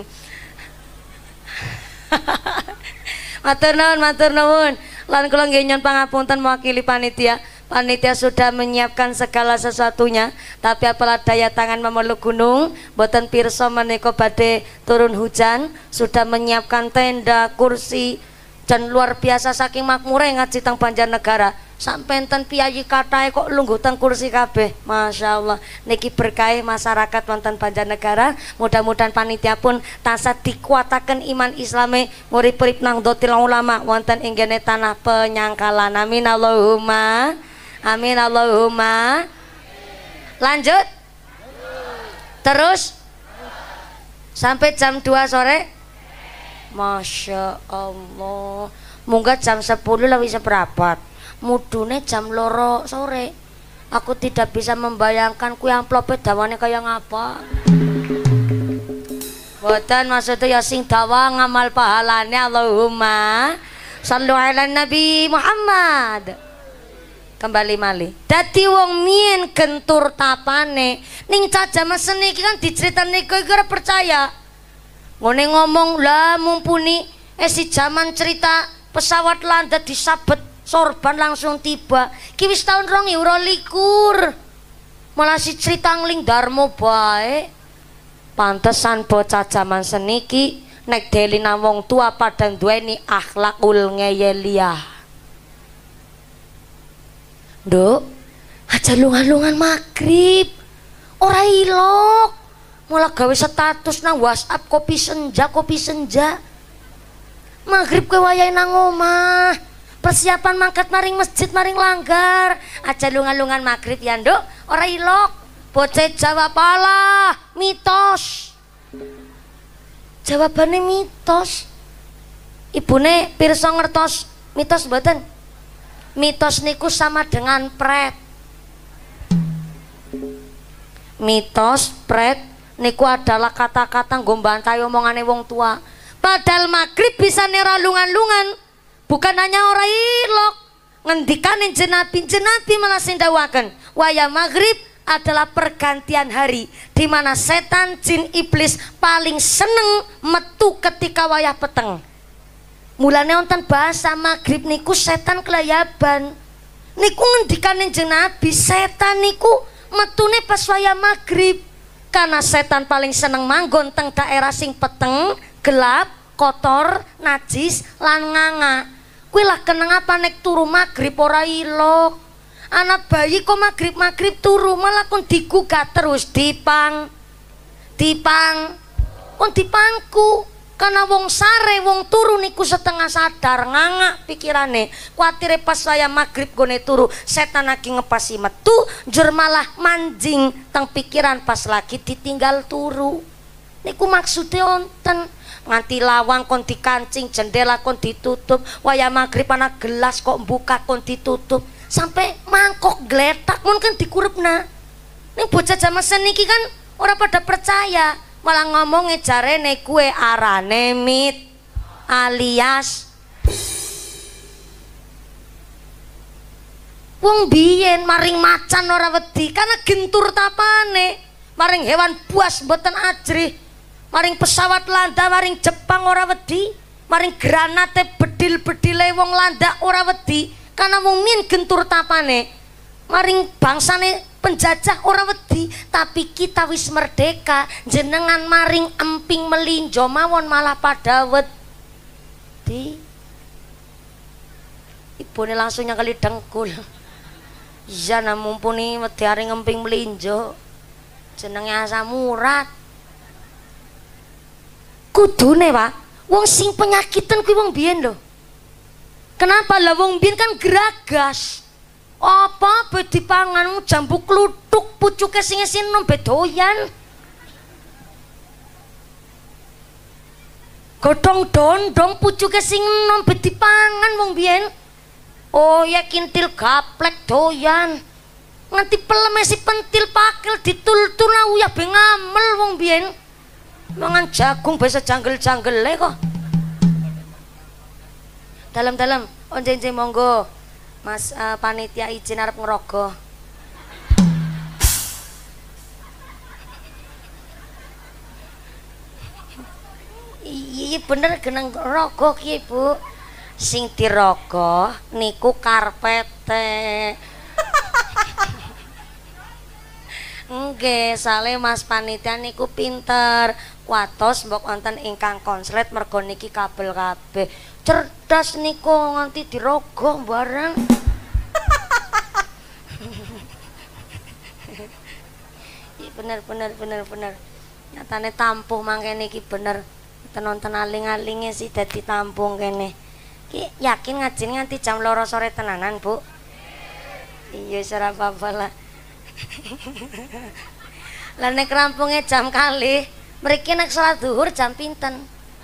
Matur nuwun. Lan kula nggih nyuwun pangapunten mewakili panitia. Panitia sudah menyiapkan segala sesuatunya, tapi apalah daya tangan memeluk gunung, boten pirsa menika badhe turun hujan, sudah menyiapkan tenda, kursi, dan luar biasa saking makmure ngaji teng Banjarnegara. Sampai enten piyayi katahe kok lungguh teng kursi kabeh. Masya Allah, niki berkah masyarakat wonten Banjarnegara. Mudah-mudahan panitia pun tansah dikuataken iman Islame, ngurip-urip nang dotil ulama wonten inggene tanah penyangkalan. Amin Allahumma. Amin Allahumma. Lanjut. Terus sampai jam 2 sore. Masya Allah. Munggah jam 10 lebih seperempat. Mudune jam 2 sore. Aku tidak bisa membayangkan ku yang amplopnya dawane kayak ngapa. Boten maksudnya ya sing dawa ngamal pahalane. Allahumma shallu ala Nabi Muhammad. Kembali malih. Dadi wong mien gentur tapane ning cajaman seni iki kan diceritani kowe ora percaya. Ngene ngomong lah mumpuni si zaman cerita pesawat Landa disabet sorban langsung tiba. Ki wis taun 2022. Malah si cerita ngling Darmo bae. Pantesan bocah zaman seniki nek delina wong tua padha duweni akhlakul ngeyeliah. Nduk, aja lungan-lungan magrib. Ora ilok. Malah gawe status nang WhatsApp kopi senja. Magrib kowe wayahe nang omah. Persiapan mangkat maring masjid maring langgar. Aja lungan-lungan magrib ya, Nduk. Ora ilok. Bocah jawab alah, mitos. Jawabane mitos. Ibune pirsa ngertos Mitos mboten? Mitos niku sama dengan pret. Mitos pret niku adalah kata-kata nggo mbantai omongane wong tua. Padahal maghrib bisa neralungan-lungan. Bukan hanya ora ilok, ngendikanin jenabi malah sindawaken. Waya maghrib adalah pergantian hari di mana setan jin iblis paling seneng metu ketika wayah peteng. Mulane wonten bahasa maghrib niku setan kelayaban. Niku ngendikanin jenabi setan niku metune pas wayah maghrib. Karena setan paling seneng manggon teng daerah sing peteng, gelap, kotor, najis, lan nganga. Kuwi lah keneng apa nek turu maghrib ora ilok. Anak bayi kok maghrib turu malah kon digugat terus dipang kon dipangku. Karena wong sare wong turu niku setengah sadar nganga pikirane. Kuatire pas saya maghrib gone turu setan lagi ngepasi metu jur malah manjing teng pikiran pas lagi ditinggal turu. Niku maksudnya onten nganti lawang kon dikancing, jendela kon ditutup, waya maghrib anak gelas kok buka kon ditutup, sampai mangkok gletak mun kan dikurepna. Ning bocah jaman seniki kan ora pada percaya, malah ngomongnya jarene kue arane mit alias wong biyen maring macan ora wedi karena gentur tapane, maring hewan buas mboten ajrih, maring pesawat landa maring Jepang ora wedi, maring granate bedil-bedile wong landa ora wedi karena wong min gentur tapane, maring bangsane penjajah ora wedi. Tapi kita wis merdeka jenengan maring emping melinjo mawon malah pada wedi. Ibune langsung nyakali dengkul. Iya nah mumpuni wedi aring emping melinjo jenenge asam urat. Kudune Pak wong sing penyakitan kuwi wong biyen lho. Kenapa lah wong biyen kan geragas. Apa be dipangan jambu kluthuk pucuke sing isin nembe doyan. Godhong dondong pucuke sing nembe dipangan wong biyen. Oh ya kintil gaplek doyan. Nganti peleme si pentil pakil ditultul uyah be ngamel wong biyen. Mangan jagung bisa janggel-janggele kok. Dalam-dalam onjen-onjen monggo. Mas panitia izin arep ngerogoh. Iya bener geneng rogoh ki Bu. Sing dirogoh niku karpete. Nggih, sale Mas panitia niku pinter. Kuatos mbok wonten ingkang konslet mergo niki kabel kabeh. Cerdas niku nganti dirogoh bareng. bener. Nyatane tampuh mangkene iki bener. Nonton aling-alinge sih dadi tampung kene. Ki yakin ngajin nganti jam 2 sore tenanan, Bu? Iya, ora apa-apa lah. Lah nek rampunge jam kalih, mriki nek salat zuhur jam pinten?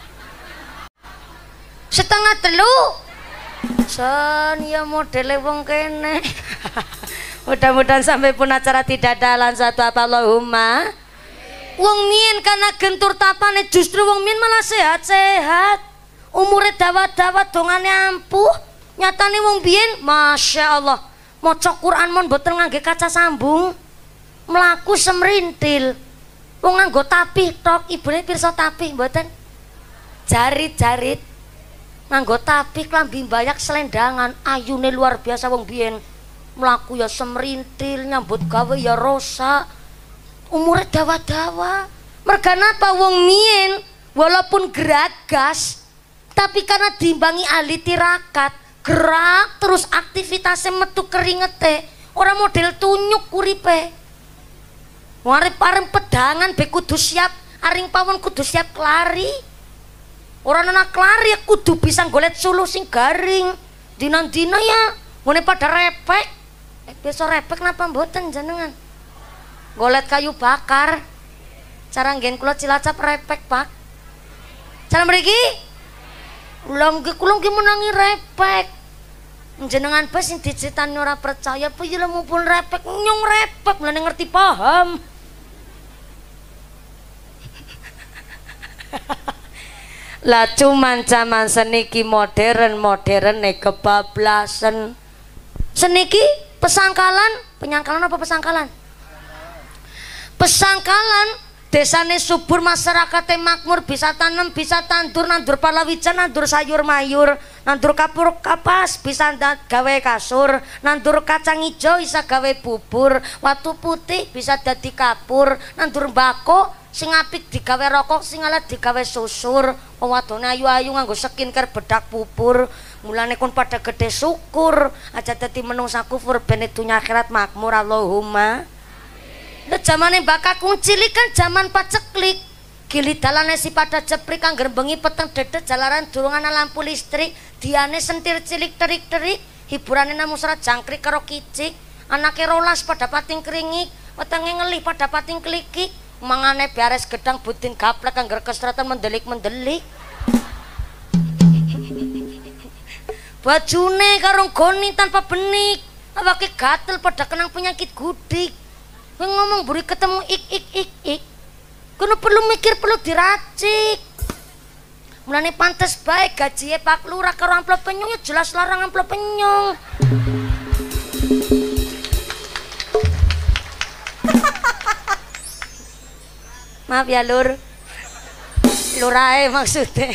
2:30. Son ya modele wong kene. Mudah-mudahan sampai pun acara tidak ada lan satu apa Allahumma. Wong mien karena gentur tapane justru wong mien malah sehat-sehat. Umure dawat-dawat dongane ampuh. Nyatane wong biyen Masya Allah maca Quran mon boten ngangge kaca sambung. Mlaku semrintil. Wong nganggo tapih tok, ibune pirsa tapih mboten? Jarit-jarit. Nganggo tapih klambi mbayak selendangan, ayune luar biasa wong biyen. Mlaku ya semrintil, nyambut gawe ya rosa. Umure dawa-dawa. Mergana apa wong mien walaupun geragas tapi karena diimbangi ahli tirakat, gerak terus aktivitasnya metu keringete, orang model tunyuk uripe. Warip areng pedangan be kudu siap, aring pawon kudu siap kelari. Orang anak kelari ya kudu bisa golet suluh sing garing. Dina-dina ya ngene pada repek. Besok repek napa mboten jenengan? Golet kayu bakar. Cara nggen kula Cilacap repek, Pak. Cara mriki? Kula nggih menangi repek. jenengan bas sing dicritani ora percaya apa ya mumpun repek nyong repek mulane ngerti paham. Lah cuman zaman seniki modern kebablasan. Seniki pesangkalan, penyangkalan apa pesangkalan? Pesangkalan desane subur, masyarakatnya makmur, bisa tanam, bisa tandur, nandur palawijan, nandur sayur mayur, nandur kapur kapas, bisa gawe kasur, nandur kacang hijau bisa gawe bubur, watu putih bisa dadi kapur, nandur mbako sing apik digawe rokok, sing alat digawe susur. Wadone ayu-ayu nganggo skincare bedak pupur. Mulane kon pada gede syukur aja dadi menungsa kufur ben dunya akhirat makmur Allahumma. Lah zamane Mbak Kakung cilik kan zaman paceklik. Gili dalane si pada jeprik angger bengi peteng dedet jalaran durung ana lampu listrik, diane sentir cilik terik-terik, hiburane namung serat jangkrik karo kicik. Anake rolas pada pating keringik, wetenge ngelih pada pating klikik. Mangane beres gedang budin gaplek angger kesratan mendelik-mendelik. Bajune karo goni tanpa benik, awake gatel pada kenang penyakit gudik. Kowe ngomong buri ketemu ik. Kono perlu mikir, perlu diracik. Mulane pantes bae gajihe Pak Lurah karo amplop penyong ya jelas larang amplop penyong. Maaf ya Lur, lurahe maksudnya.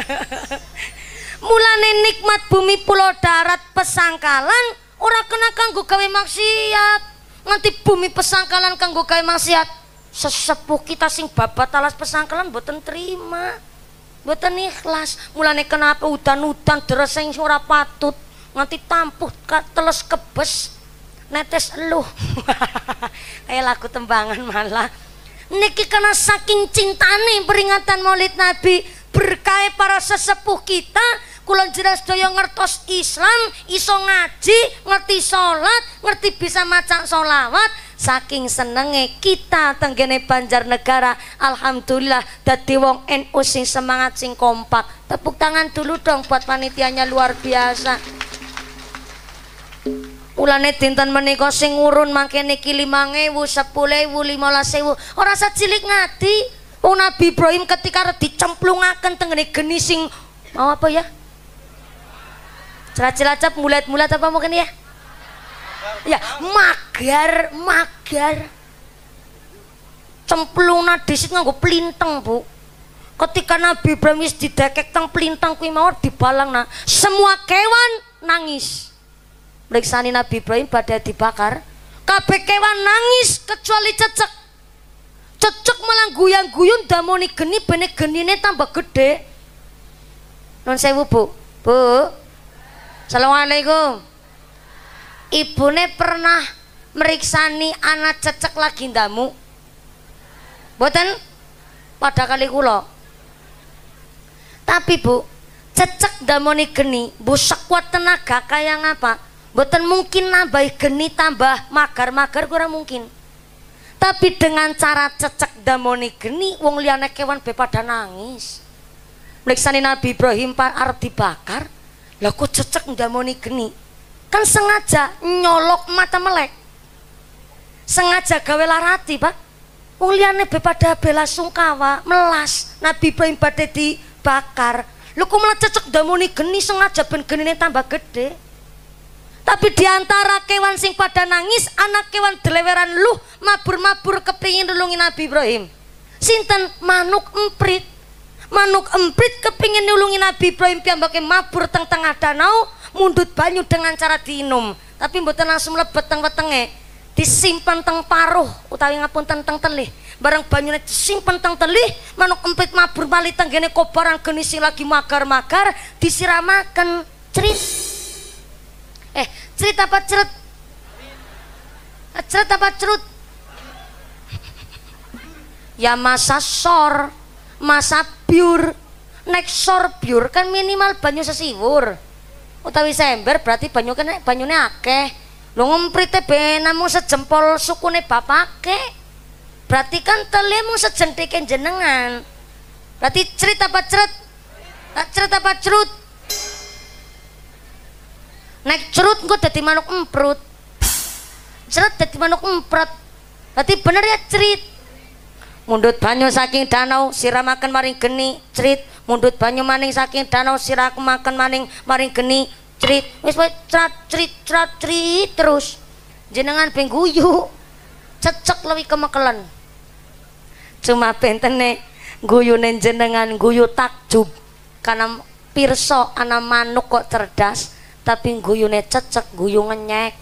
Mulane nikmat bumi pulau darat pesangkalan ora kena kanggo gawe maksiat. Nganti bumi pesangkalan kanggo gawe maksiat, sesepuh kita sing babat alas pesangkalan mboten terima, mboten ikhlas. Mulane kenapa udan-udan deres sing ora patut nganti tampuh teles kebes netes eluh. Kayak lagu tembangan malah. Niki karena saking cintane peringatan Maulid Nabi berkah para sesepuh kita, kula jelas daya ngertos Islam, iso ngaji, ngerti salat, ngerti bisa maca sholawat. Saking senenge kita tenggene Banjarnegara, alhamdulillah dadi wong NU sing semangat, sing kompak. Tepuk tangan dulu dong buat panitianya, luar biasa. Ulane dinten menika sing urun mangke niki 5.000, 10.000, 15.000. Ora sacilik ngati. Wong Nabi Ibrahim ketika dicemplungaken tengene geni sing mau apa ya? Cilacap mulat-mulat apa mungkin ya? Ya, magar. Cemplungna disit nganggo plinteng, Bu. Ketika Nabi Ibrahim wis didekek teng plinteng kuwi mawon dibalangna, semua kewan nangis. Meriksani Nabi Ibrahim pada dibakar, kabeh kewan nangis kecuali cecek. Cecek malah guyang-guyung damoni geni bene genine tambah gede. Nun sewu Bu. Bu. Assalamualaikum. Ibune pernah meriksani anak cecek lagi ndamu? Mboten? Pada kali kula. Tapi Bu, cecek damoni geni, bu sekuat tenaga kayak ngapa? Mboten mungkin nambah geni tambah magar-magar kurang mungkin. Tapi dengan cara cecek damoni geni, wong liyane kewan be pada nangis. Meriksani Nabi Ibrahim arep dibakar, lah kok cecek damoni geni? Kan sengaja nyolok mata melek. Sengaja gawe larati, Pak. Wong liyane be pada bela sungkawa, melas Nabi Ibrahim badhe dibakar. Lho kok malah cecek damoni geni sengaja ben genine tambah gede. Tapi diantara kewan sing pada nangis, anak kewan deleweran luh mabur-mabur kepingin nulungi Nabi Ibrahim. Sinten? Manuk emprit. Manuk emprit kepingin nulungi Nabi Ibrahim piyambake mabur teng tengah danau, mundut banyu dengan cara diinum. Tapi mboten langsung mlebet teng wetenge, disimpen teng paruh utawi ngapunten teng telih. Bareng banyune disimpen teng telih, manuk emprit mabur bali tenggene kobaran geni sing lagi magar-magar disiramaken cerit. Cerit apa cerut? Cerut apa cerut? Ya masa sor, masa biur. Nek sor biur kan minimal banyu sesiwur utawi sember, berarti banyune akeh. Lho ngomprite ben namung sejempol sukune bapake, berarti kan tele mung sejentike jenengan. Berarti cerit apa cerut? Cerut apa cerut? Nek cerut engko dadi manuk emprut. Cerut dadi manuk emprut. Dadi bener ya cerit. Mundut banyu saking danau siramaken maring geni, cerit. Mundut banyu maning saking danau siramaken maring geni, cerit. Wis cerit terus. Jenengan ping guyu. Cecek lewi kemekelen. Cuma bentene guyune jenengan guyu takjub karena pirsa ana manuk kok cerdas tapi guyune cecek guyu ngenyek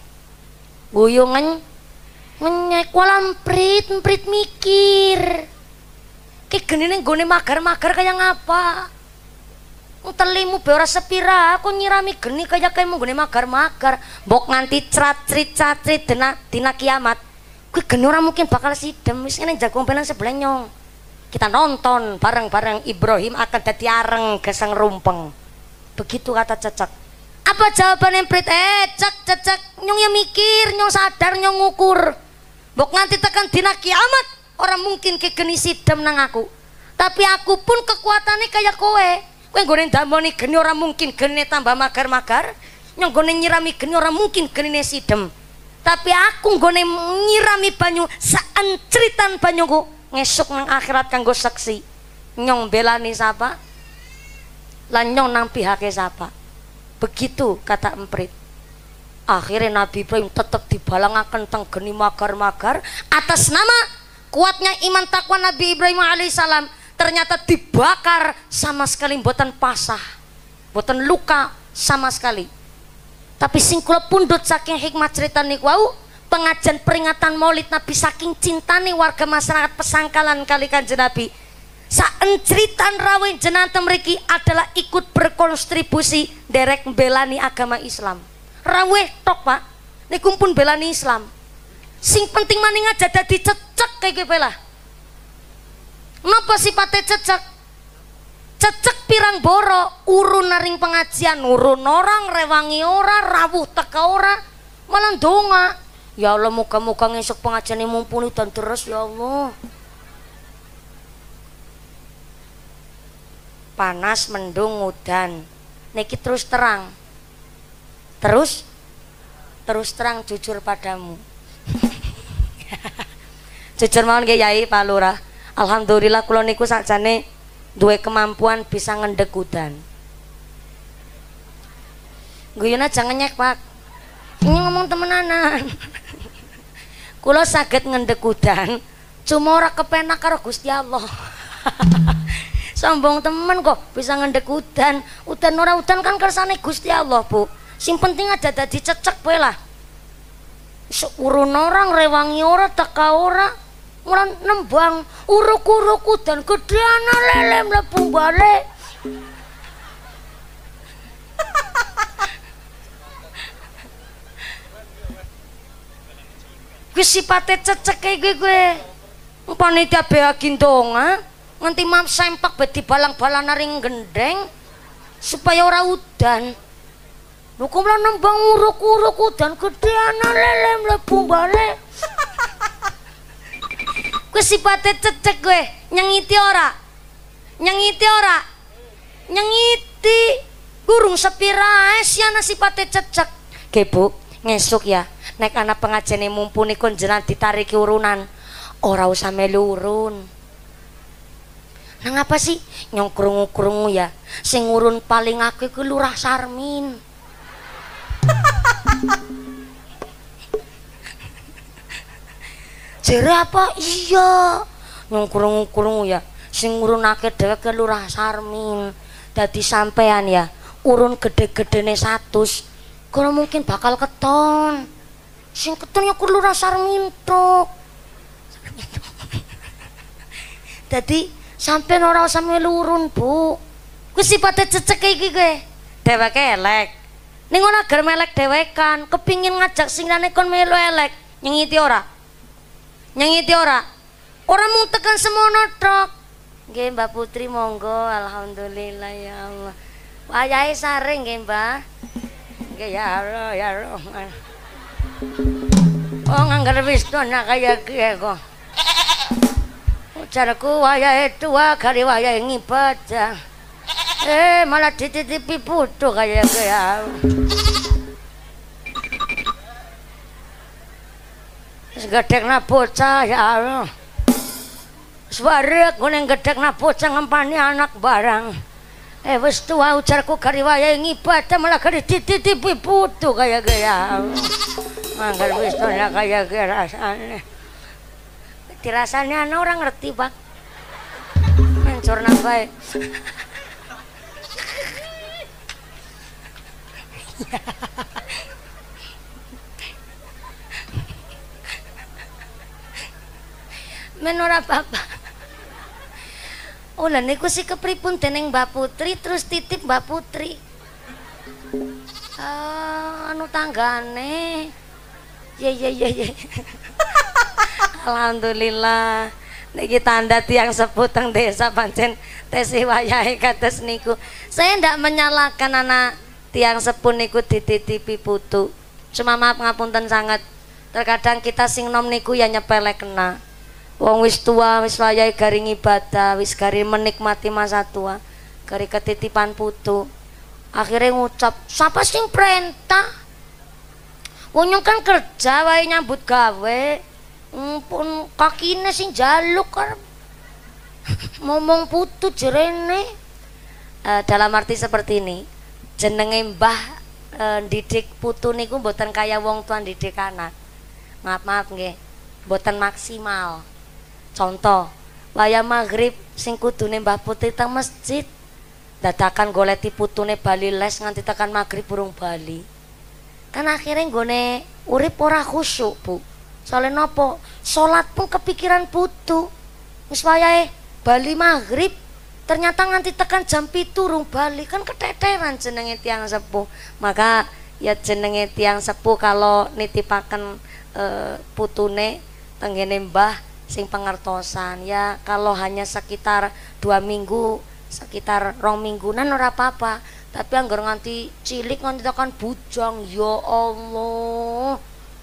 walam prit mikir ki genine nggone magar-magar kaya ngapa telimu be ora sepira aku nyirami geni kaya nggone magar-magar mbok nganti crat-crit dina kiamat kuwi geni ora mungkin bakal sidem wis ngene jagung pelang sebelah nyong kita nonton bareng-bareng Ibrahim akan dadi areng gesang rumpeng. Begitu kata cecek. Apa jawaban emprit? Cecek nyong ya mikir, nyong sadar, nyong ngukur. Mbok nganti tekan dina kiamat orang mungkin ke geni sidem nang aku. Tapi aku pun kekuatannya kayak kowe. Kowe nggone ndamoni geni orang mungkin geni tambah magar-magar. Nyong nggone nyirami geni orang mungkin genine sidem. Tapi aku nggone nyirami banyu saenceritan banyuku. Ngesuk nang akhirat kanggo saksi nyong belani sapa lan nyong nang pihake sapa begitu kata emprit. Akhirnya Nabi Ibrahim tetap dibalangaken teng geni magar-magar atas nama kuatnya iman takwa Nabi Ibrahim alaihissalam ternyata dibakar sama sekali mboten pasah mboten luka sama sekali. Tapi sing kula pundhut saking hikmah cerita niku wau pengajian peringatan Maulid Nabi saking cintane warga masyarakat Pesangkalan kali Kanjeng Nabi. Saenceritan rawuh jenengan mriki adalah ikut berkontribusi derek belani agama Islam. Rawuh tok, Pak. Niku pun belani Islam. Sing penting maning aja dadi cecek kaya bela. Napa sipate cecek? Cecek pirang boro, urun naring pengajian, urun orang rewangi ora, rawuh teka ora, malah ndonga. Ya Allah muka-muka ngesuk pengajian mumpuni dan terus ya Allah. Panas mendung udan niki terus terang terus terang jujur padamu. Jujur mawon nggih Yai Pak Lurah. Alhamdulillah kula niku sakjane duwe kemampuan bisa ngendek udan. Guyuna jangan nyek Pak. Ini ngomong temenanan. Kula saged ngendek udan cuma ora kepenak karo Gusti Allah. Sombong temen kok bisa ngendek udan ora udan kan kersane Gusti Allah Bu. Sing penting aja dadi cecek bae lah. Urun orang rewangi ora teka ora nembang uruk-uruk udan gedeana lele mlebu balik. Sipate cecek kayak gue panitia beagi ndonga nganti mam sempak beti balang-balang naring gendeng supaya ora udan lho kok nembang uruk-uruk udan gedean lele mlebu balik. Gue sipate cecek gue nyengiti ora nyengiti gurung sepira siana sipate cecek ke Bu ngesuk ya nek ana pengajian mumpuni kon jenengan ditariki urunan ora usah melu urun. Nang apa sih nyong krungu-krungu ya sing urun paling akeh ku Lurah Sarmin. Jere apa iya nyong krungu-krungu ya sing urun akeh dhewe ke Lurah Sarmin. Dadi sampean ya urun gede-gedene 100 kalau mungkin bakal keton. Sing ketonnya ku Lurah Sarmin tok. Dadi sampean ora usah melu urun Bu. Ku sipate cecek iki kowe. Dheweke elek. Ning ora ger melek dhewekan, kepingin ngajak sing lane kon melu elek. Nyengiti ora? Ora mung tekan semono tok. Nggih Mbak Putri monggo alhamdulillah ya Allah. Wayahe sare nggih Mbah. Nggih ya Allah ya Rahman. Oh nganggar wis dona kaya kiye kok. Ujarku wayahe tua kali wayahe ngibadah. Malah dititipi putu kaya kiye. Wis gedhekna bocah ya Allah. Wis wareg ngene gedhekna bocah ngempani anak barang. Wis tua ujarku kari wayahe ngibadah malah kari dititipi putu kaya gaya. Manggal wis ora kaya gaya rasane. Dirasane ana orang ngerti, Pak. Mencur nang bae. Men ora apa-apa. Lah niku si kepripun dening Mbak Putri terus titip Mbak Putri. Anu tanggane. Ye. Alhamdulillah. Niki tanda tiang sepuh teng desa pancen tesih wayahe kados niku. Saya ndak menyalahkan anak tiang sepuh niku dititipi putu. Cuma maaf ngapunten sangat. Terkadang kita sing nom niku ya nyepelek kena. Wong wis tua, wis wayahe garing ibadah, wis garing menikmati masa tua, garing ketitipan putu. Akhirnya ngucap, siapa sing perintah? Wong kan kerja wae nyambut gawe. Pun kakine sing jaluk kan. Ngomong putu jerene. Dalam arti seperti ini, jenenge mbah didik putu niku mboten kaya wong tua didik anak. Maaf nggih, mboten maksimal. Contoh, wayah maghrib sing kudune Mbah Putri teng masjid dadakan goleti putune bali les nganti tekan maghrib burung bali. Kan akhirnya nggone urip ora khusyuk, Bu. Soalnya nopo? Salat pun kepikiran putu. Wis wayahe bali maghrib ternyata nganti tekan jam 7 urung bali, kan keteteran jenenge tiang sepuh. Maka ya jenenge tiang sepuh kalau nitipaken putune tenggene mbah sing pengertosan ya, kalau hanya sekitar 2 minggu, sekitar 2 mingguan ora apa-apa, tapi anggar nganti cilik nganti tekan bujang ya Allah,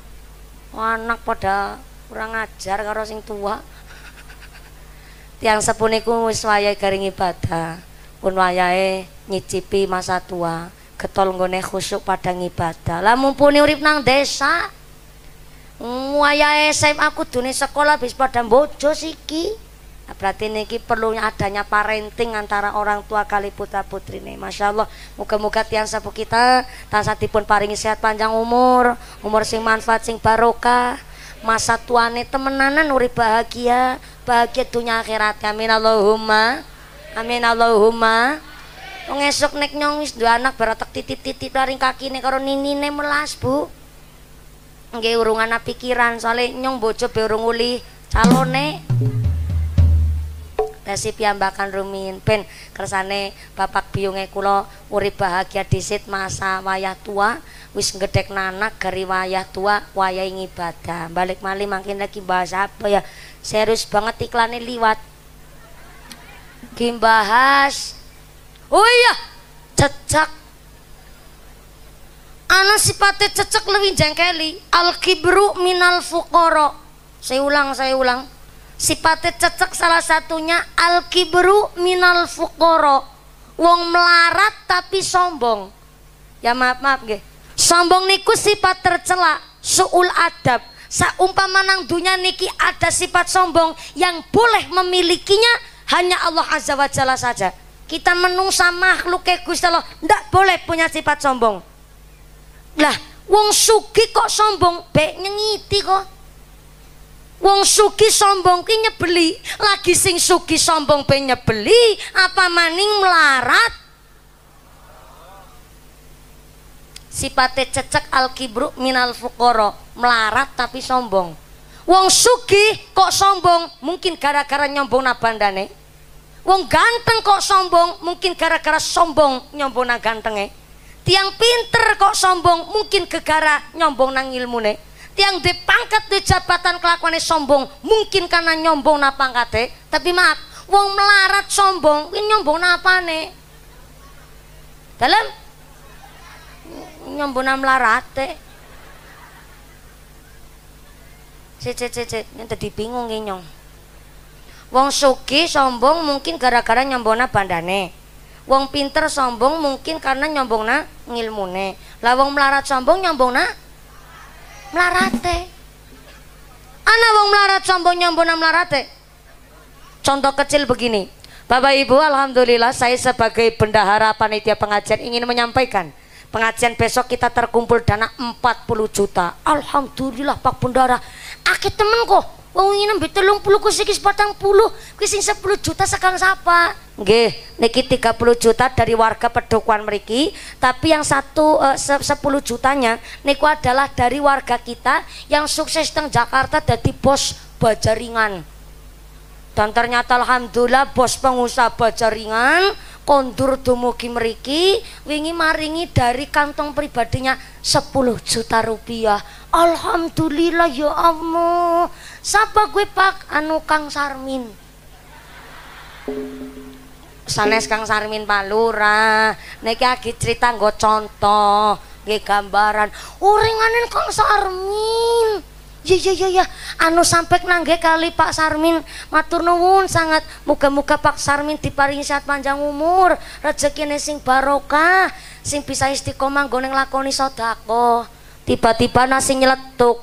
anak pada kurang ajar karo sing tua. Tiang sepuh niku wis wayahe garing ibadah, pun wayahe nyicipi masa tua, getol nggone khusyuk pada ibadah. Lah mumpuni urip nang desa, wayahe SMA kudune sekolah bis pada bojo siki. Nah, berarti niki perlunya adanya parenting antara orang tua kali putra putri nih. Masya Allah, muga-muga tiang sepuh kita tansah dipun paringi sehat panjang umur sing manfaat sing barokah, masa tuane temenanan urip bahagia dunia akhirat. Amin Allahumma amin Allahumma. Wong esuk nek nyong wis duwe anak baratek titit-titit laring kakine karo ninine melas, Bu. Nggih urung ana pikiran soalnya nyong bojo be urung uli calone. Dasi piyambakan rumiyin ben kersane bapak biyunge kula urip bahagia dhisit masa wayah tua, wis ngedhek anak gari wayah tua wayahe ibadah. Balik malih mangkin lagi bahas apa ya? Serius banget iklannya liwat. Gimbahas. Oh iya, cecak. Ana sifatnya cecek lebih jengkeli. Al-kibru minal fuqara. Saya ulang. Sifatnya cecek salah satunya al-kibru minal fuqara. Wong melarat tapi sombong. Ya maaf nggih. Sombong niku sifat tercela, suul adab. Saumpama nang dunya niki ada sifat sombong yang boleh memilikinya hanya Allah Azza wa Jalla saja. Kita menungsa makhluk Gusti Allah ndak boleh punya sifat sombong. Lah, wong sugih kok sombong, bek nyengiti kok. Wong sugih sombong ki nyebeli, lagi sing sugih sombong be nyebeli, apa maning melarat. Sifate cecek al-kibru minal fuqara, melarat tapi sombong. Wong sugih kok sombong, mungkin gara-gara nyombong na bandane. Wong ganteng kok sombong, mungkin gara-gara sombong nyombong na gantenge. Tiang pinter kok sombong, mungkin gegara nyombong nang ilmune. Tiang di pangkat di jabatan kelakuannya sombong, mungkin karena nyombong na pangkate. Tapi maaf, wong melarat sombong, ini nyombong na apane? Dalam nyombong na melarate. Cek, yang tadi bingung nyong. Wong sugih sombong mungkin gara-gara nyombong na bandane. Wong pinter sombong mungkin karena nyombongna ngilmune. Lah wong melarat sombong nyombongna melarate. Ana wong melarat sombong nyombona melarate. Contoh kecil begini, Bapak Ibu, alhamdulillah saya sebagai bendahara panitia pengajian ingin menyampaikan pengajian besok kita terkumpul dana 40 juta. Alhamdulillah Pak Bendahara, akeh temen kok. Wong ingin nembe 30 ku sikis 40, kuwi sing 10 juta sekarang siapa? Nggih, niki 30 juta dari warga Pedukuhan mriki, tapi yang 10 jutanya niku adalah dari warga kita yang sukses teng Jakarta dadi bos bajaringan. Dan ternyata alhamdulillah bos pengusaha bajaringan kondur dumugi mriki wingi maringi dari kantong pribadinya 10 juta rupiah. Alhamdulillah ya Allah. Sapa gue Pak? Anu Kang Sarmin. Sanes Kang Sarmin Pak Lurah. Niki lagi cerita nggo contoh, nggih gambaran. Uringanen Kang Sarmin. Ya. Anu sampai nangge kali Pak Sarmin, matur nuwun sangat. Muga-muga Pak Sarmin diparingi sehat panjang umur, rezekine sing barokah, sing bisa istiqomah nggo nglakoni sedekah. Tiba-tiba nasi nyeletuk.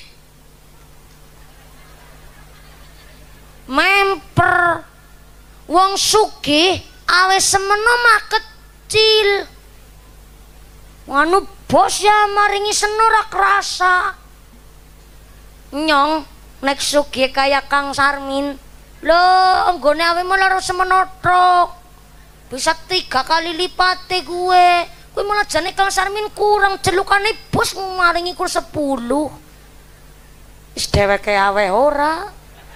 Memper wong sugih awe semeno mah kecil. Nganu bos ya maringi seno ra krasa. Nyong nek sugih kaya Kang Sarmin lho enggone awe malah semenotok bisa 3 kali lipate gue malah jane Kang Sarmin kurang celukane bos maringi ku 10 wis dheweke awe ora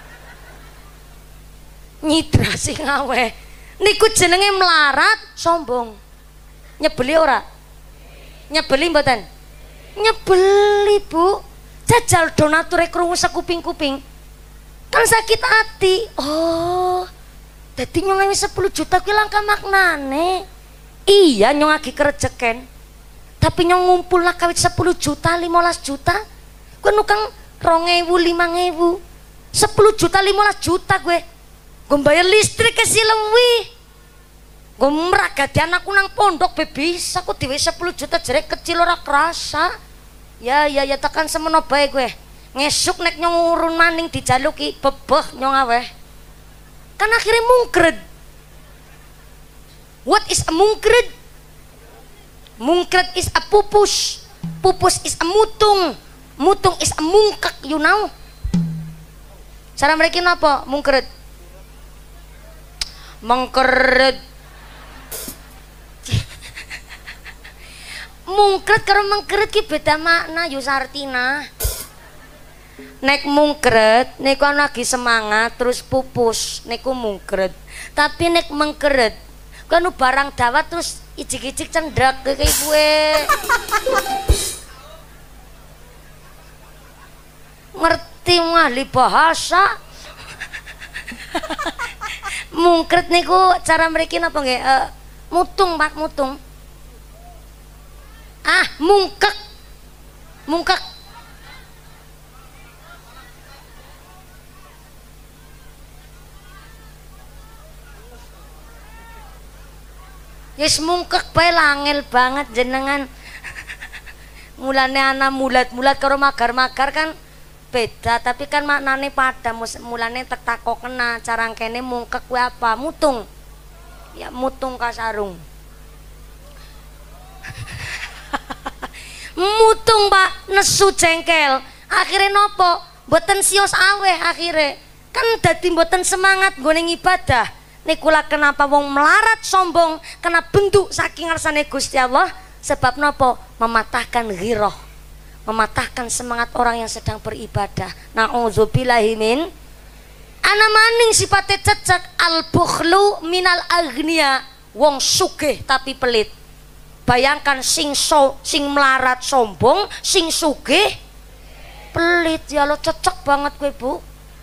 nyitra sing awe niku jenenge melarat sombong. Nyebeli ora? Nyebeli mboten? Nyebeli Bu. Jajal donature krungu sekuping-kuping kan sakit hati. Oh dadi nyong 10 juta kuwi langka maknane. Iya nyong lagi kerejeken tapi nyong ngumpul lah kawit 10 juta 15 juta gue nukang 2.000 5.000 10 juta 15 juta gue bayar listrik ke silewi gue meragati anakku nang pondok bisa aku diwe 10 juta jerek kecil ora kerasa. Ya tekan semeno bae gue. Ngesuk nek nyong urun maning dijaluki bebeh nyong aweh. Kan akhirnya mungkred. What is a mungkred? Mungkred is a pupus. Pupus is a mutung. Mutung is a mungkek, you know. Cara mereka apa? Mungkred. Mengkeret. Mungkret karo mengkeret ki beda makna Yusartina. Nek mungkret niku lagi semangat terus pupus niku mungkret. Tapi nek mengkeret kan barang dawat terus ijik-ijik cendrak kayak gue. Ngerti ahli bahasa. Mungkret niku cara mereka apa nggih? Mutung Pak, mutung. Mungkek yes mungkek bae langel banget jenengan. Mulane ana mulat-mulat karo magar-magar kan beda tapi kan maknane pada. Mulane tek takokna cara kene mungkek kuwi apa? Mutung ya mutung kasarung. Mutung Pak nesu jengkel akhirnya nopo mboten sios aweh akhirnya kan dadi mboten semangat nggone ibadah nikulah kenapa wong melarat sombong kena bentuk saking ngarsane Gusti Allah sebab nopo mematahkan ghirah mematahkan semangat orang yang sedang beribadah. Nauzubillahi min ana maning sifate cecek al bukhlu minal agniya wong sugih tapi pelit. Bayangkan sing melarat sombong, sing sugih pelit. Ya lo cecek banget gue Bu.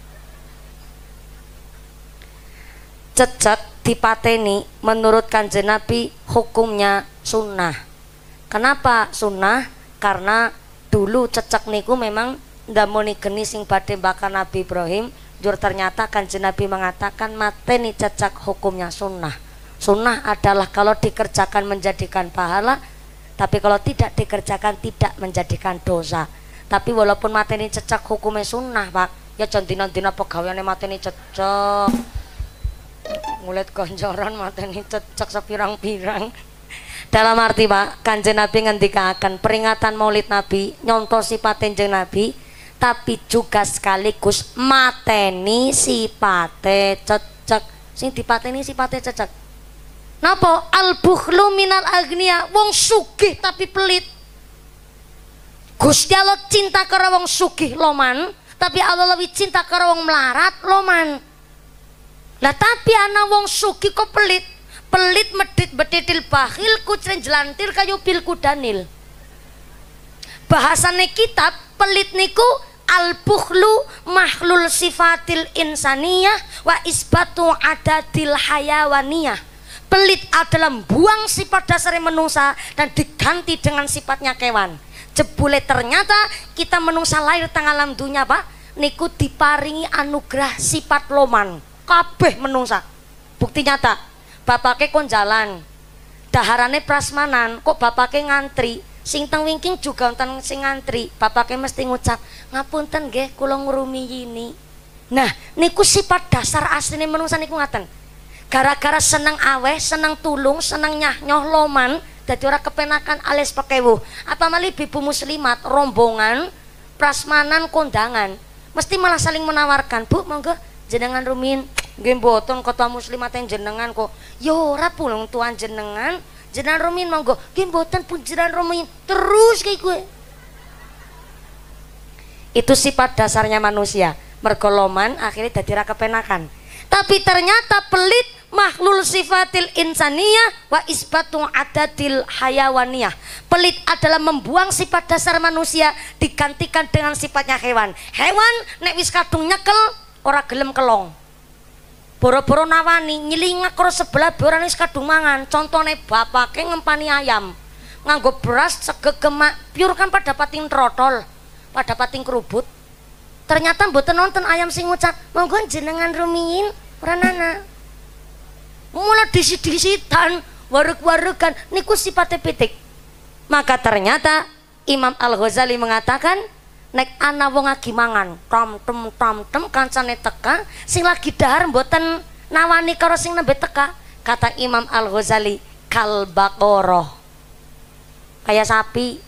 Cecek dipateni menurut Kanjeng Nabi hukumnya sunnah. Kenapa sunnah? Karena dulu cecek niku memang ndamoni geni sing badhe bakal Nabi Ibrahim. Jur ternyata Kanjeng Nabi mengatakan mateni cecek hukumnya sunnah. Sunnah adalah kalau dikerjakan menjadikan pahala, tapi kalau tidak dikerjakan tidak menjadikan dosa. Tapi walaupun mateni cecek hukumnya sunnah, Pak. Ya jan dina-dina pegaweane mateni cecek. Ngulit koncoran mateni cecek sepirang-pirang. Dalam arti Pak, Kanjeng Nabi ngendikaken peringatan Maulid Nabi nyontoh sifat Kanjeng Nabi, tapi juga sekaligus mateni sifate cecek. Sing dipateni sifate cecek. Napa? Al-bukhlu minal agniya, wong sugih tapi pelit. Gusti Allah cinta karo wong sugih loman, tapi Allah lebih cinta karo wong melarat loman. Lah tapi ana wong sugih kok pelit. Pelit medit betitil bakhil kucren jelantir kayu bil kudanil. Bahasane kitab pelit niku al-bukhlu mahlul sifatil insaniyah wa isbatu adadil hayawaniyah. Pelit adalah buang sifat dasar menungsa dan diganti dengan sifatnya kewan. Jebule ternyata kita menungsa lahir teng alam dunya Pak niku diparingi anugerah sifat loman kabeh menungsa. Bukti nyata bapake kon jalan daharane prasmanan kok bapake ngantri, sing teng wingking juga wonten sing ngantri, bapake mesti ngucap ngapunten nggih kula ngrumiyini. Nah niku sifat dasar asline menungsa niku ngaten. Gara-gara seneng aweh, seneng tulung, seneng nyah-nyoh loman, dadi ora kepenakan alias pekewuh. Apa malih bibu muslimat rombongan prasmanan kondangan mesti malah saling menawarkan, Bu monggo jenengan rumin nggih mboten kota muslimat yang jenengan kok. Ya ora pulang tuan jenengan rumin monggo nggih mboten pun jenengan rumin terus kayak gue. Itu sifat dasarnya manusia. Mergo loman akhirnya dadi ra kepenakan. Tapi ternyata pelit makhlul sifatil insaniyah wa isbatu adadil hayawaniyah. Pelit adalah membuang sifat dasar manusia digantikan dengan sifatnya hewan. Hewan nek wis kadung nyekel ora gelem kelong. Boro-boro nawani nyilingak karo sebelah borane wis kadung mangan. Contone bapake ngempani ayam. Nganggo beras segegemak pure kan pada pating trotol, pada pating kerubut. Ternyata mboten nonton ayam sing ngucap, "Monggo jenengan rumiyin ora nana." Mula disi-disitan, wareg-waregan niku sifate pitik. Maka ternyata Imam Al-Ghazali mengatakan nek ana wong lagi mangan tam kancane teka sing lagi dahar mboten nawani karo sing nembe teka, kata Imam Al-Ghazali kal baqarah, kayak sapi,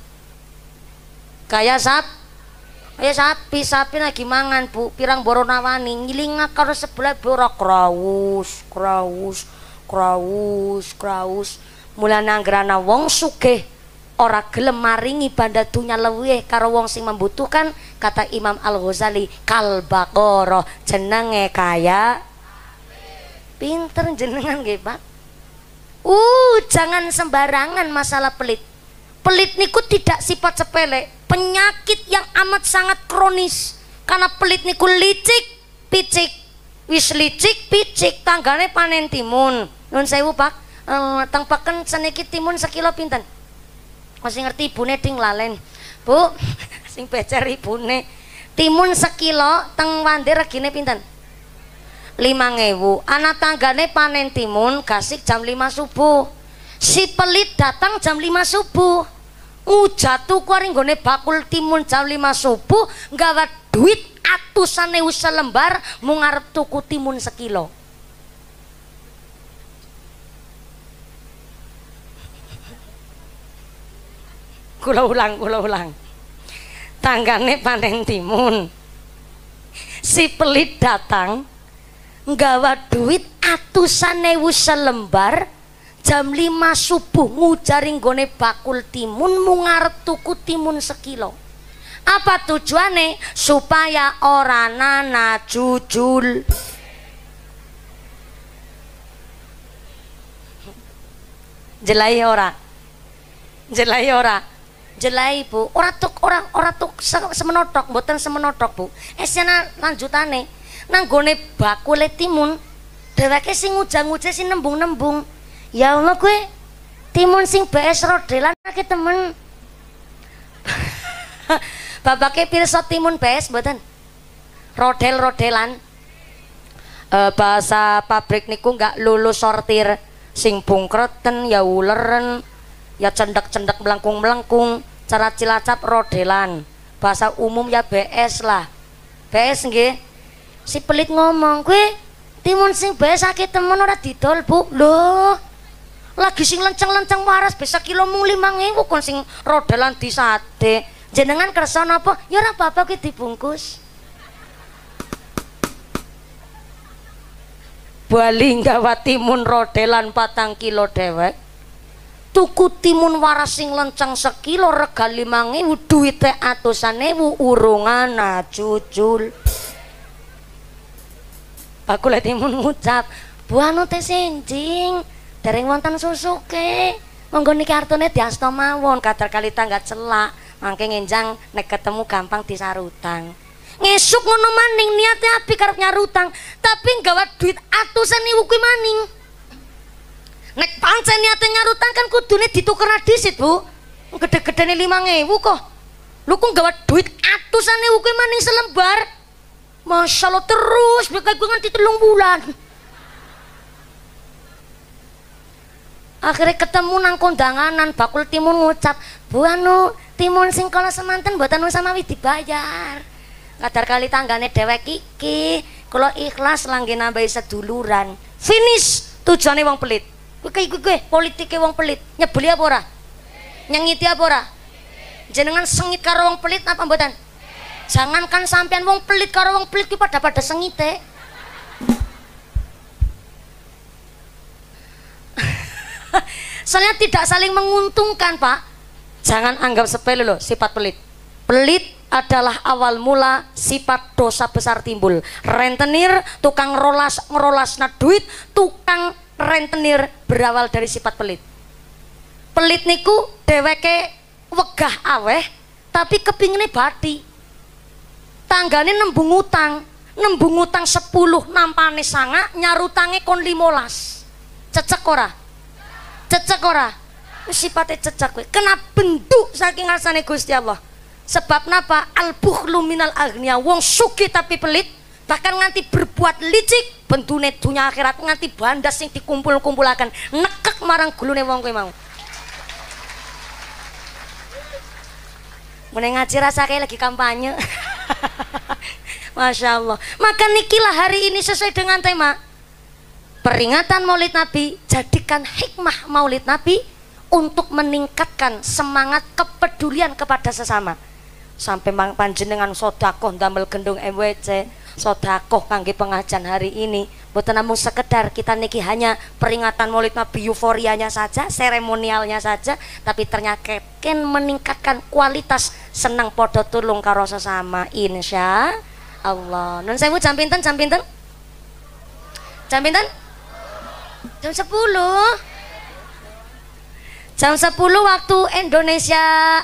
sapi lagi mangan Bu, pirang boro nawani ngilinga karo sebelah boro kraus. Mulane anggerana wong sugih ora gelem maringi banda dunya luwih karo wong sing membutuhkan, kata Imam Al-Ghazali kal baqarah, jenenge kaya pinter jenengan nggih Pak. Jangan sembarangan masalah pelit. Pelit niku tidak sifat sepele, penyakit yang amat sangat kronis. Karena pelit niku licik picik, wis licik picik tanggane panen timun. Nun sewu Pak, teng peken seniki timun sekilo pinten? Masih ngerti ibune ding lalen. Bu, sing becer ibune. Timun sekilo teng Wande regine pinten? 5.000. Anak tanggane panen timun gasik jam 5 subuh. Si pelit datang jam 5 subuh. Jatuh kuwi nggone bakul timun jam 5 subuh, nggawa duit atusan ewu selembar mung arep tuku timun sekilo. Kula ulang. Tanggane panen timun. Si pelit datang nggawa duit atusan ewu selembar jam 5 subuh ngujari nggone bakul timun mung arep tuku timun sekilo. Apa tujuane? Supaya ora nana jujul. Jelai ora? Jelai Bu, ora tuk semenotok, mboten semenotok Bu. Esena lanjutane nang gone bakule timun dheweke sing ngujang-ujang sing nembung-nembung. Ya Allah kowe timun sing BS rodelan akeh temen. Bapake pirsa timun BS mboten? Rodel-rodelan. Bahasa pabrik niku enggak lulus sortir, sing bungkreten ya uleren, ya cendek-cendek melengkung-melengkung, cara Cilacap rodelan. bahasa umum ya BS lah. BS nggih. Si pelit ngomong, "Kowe timun sing BS akeh temen ora didol, Bu." Loh. Lagi sing lenceng-lenceng waras besok kilo mung 5.000 kon sing rodalan di sate. Jenengan kersa napa? Ya ora apa-apa kuwi dibungkus. Bali nggawa timun rodelan 4 kilo dewek. Tuku timun waras sing lenceng sekilo rega 5.000, duwite atusan ewu urungan cucul. Aku lek timun ngucap, "Bu anu teh senjing, dereng wonten susuke. Monggo niki artune diasta mawon, kadar kali tangga celak, mangke ngenjang nek ketemu gampang disarutang." Ngesuk ngono maning niate api karep nyarutang, tapi nggawa duit atusan ewu kuwi maning. Nek pancen niate nyarutang kan kudune ditukar dhisit, Bu. Gede-gedene 5.000 kok. Lu kok nggawa duit atusan ewu kuwi maning selembar. Masya Allah terus bekal gue nganti 3 bulan. Akhirnya ketemu nang kondanganan bakul timun ngucap, "Bu anu timun sing kala semanten mboten samawi dibayar. Kadar kali tanggane dhewek iki kula ikhlas langge nambahi seduluran." Finish tujuane wong pelit. Kowe politike wong pelit. Nyebeli apa ora? Nyengiti apa ora? Jenengan sengit karo wong pelit apa mboten? Jangankan sampean wong pelit karo wong pelit ki pada sengite. Soalnya tidak saling menguntungkan, Pak. Jangan anggap sepele loh sifat pelit. Pelit adalah awal mula sifat dosa besar timbul. Rentenir, tukang ngerolasna duit, tukang rentenir berawal dari sifat pelit. Pelit niku dheweke wegah aweh tapi kepingine bathi. Tanggane nembung utang 10 nampane sanga, nyarutange kon 15. Cecek ora? Cecek ora? Sifate cecek kowe. Kena bentuk saking ngarsane Gusti Allah. Sebab napa? Al-bukhlu minal aghnia. Wong sugih tapi pelit, bahkan nganti berbuat licik, bentune dunya akhirat nganti bandas sing dikumpul-kumpulaken nekek marang gulune wong kowe mau. Mune ngaji rasake lagi kampanye. Masya Allah. Maka nikilah hari ini sesuai dengan tema peringatan Maulid Nabi. Jadikan hikmah Maulid Nabi untuk meningkatkan semangat kepedulian kepada sesama. Sampai panjenengan sodakoh damel gendung MWC, sodakoh kangge pengajian hari ini. Boten namung sekedar kita niki hanya peringatan Maulid Nabi euforianya saja, seremonialnya saja, tapi ternyata meningkatkan kualitas senang podo tulung karo sesama. Insya Allah. Nun sewu jam pinten? Jam pinten? Jam pinten? Jam 10. Jam 10 waktu Indonesia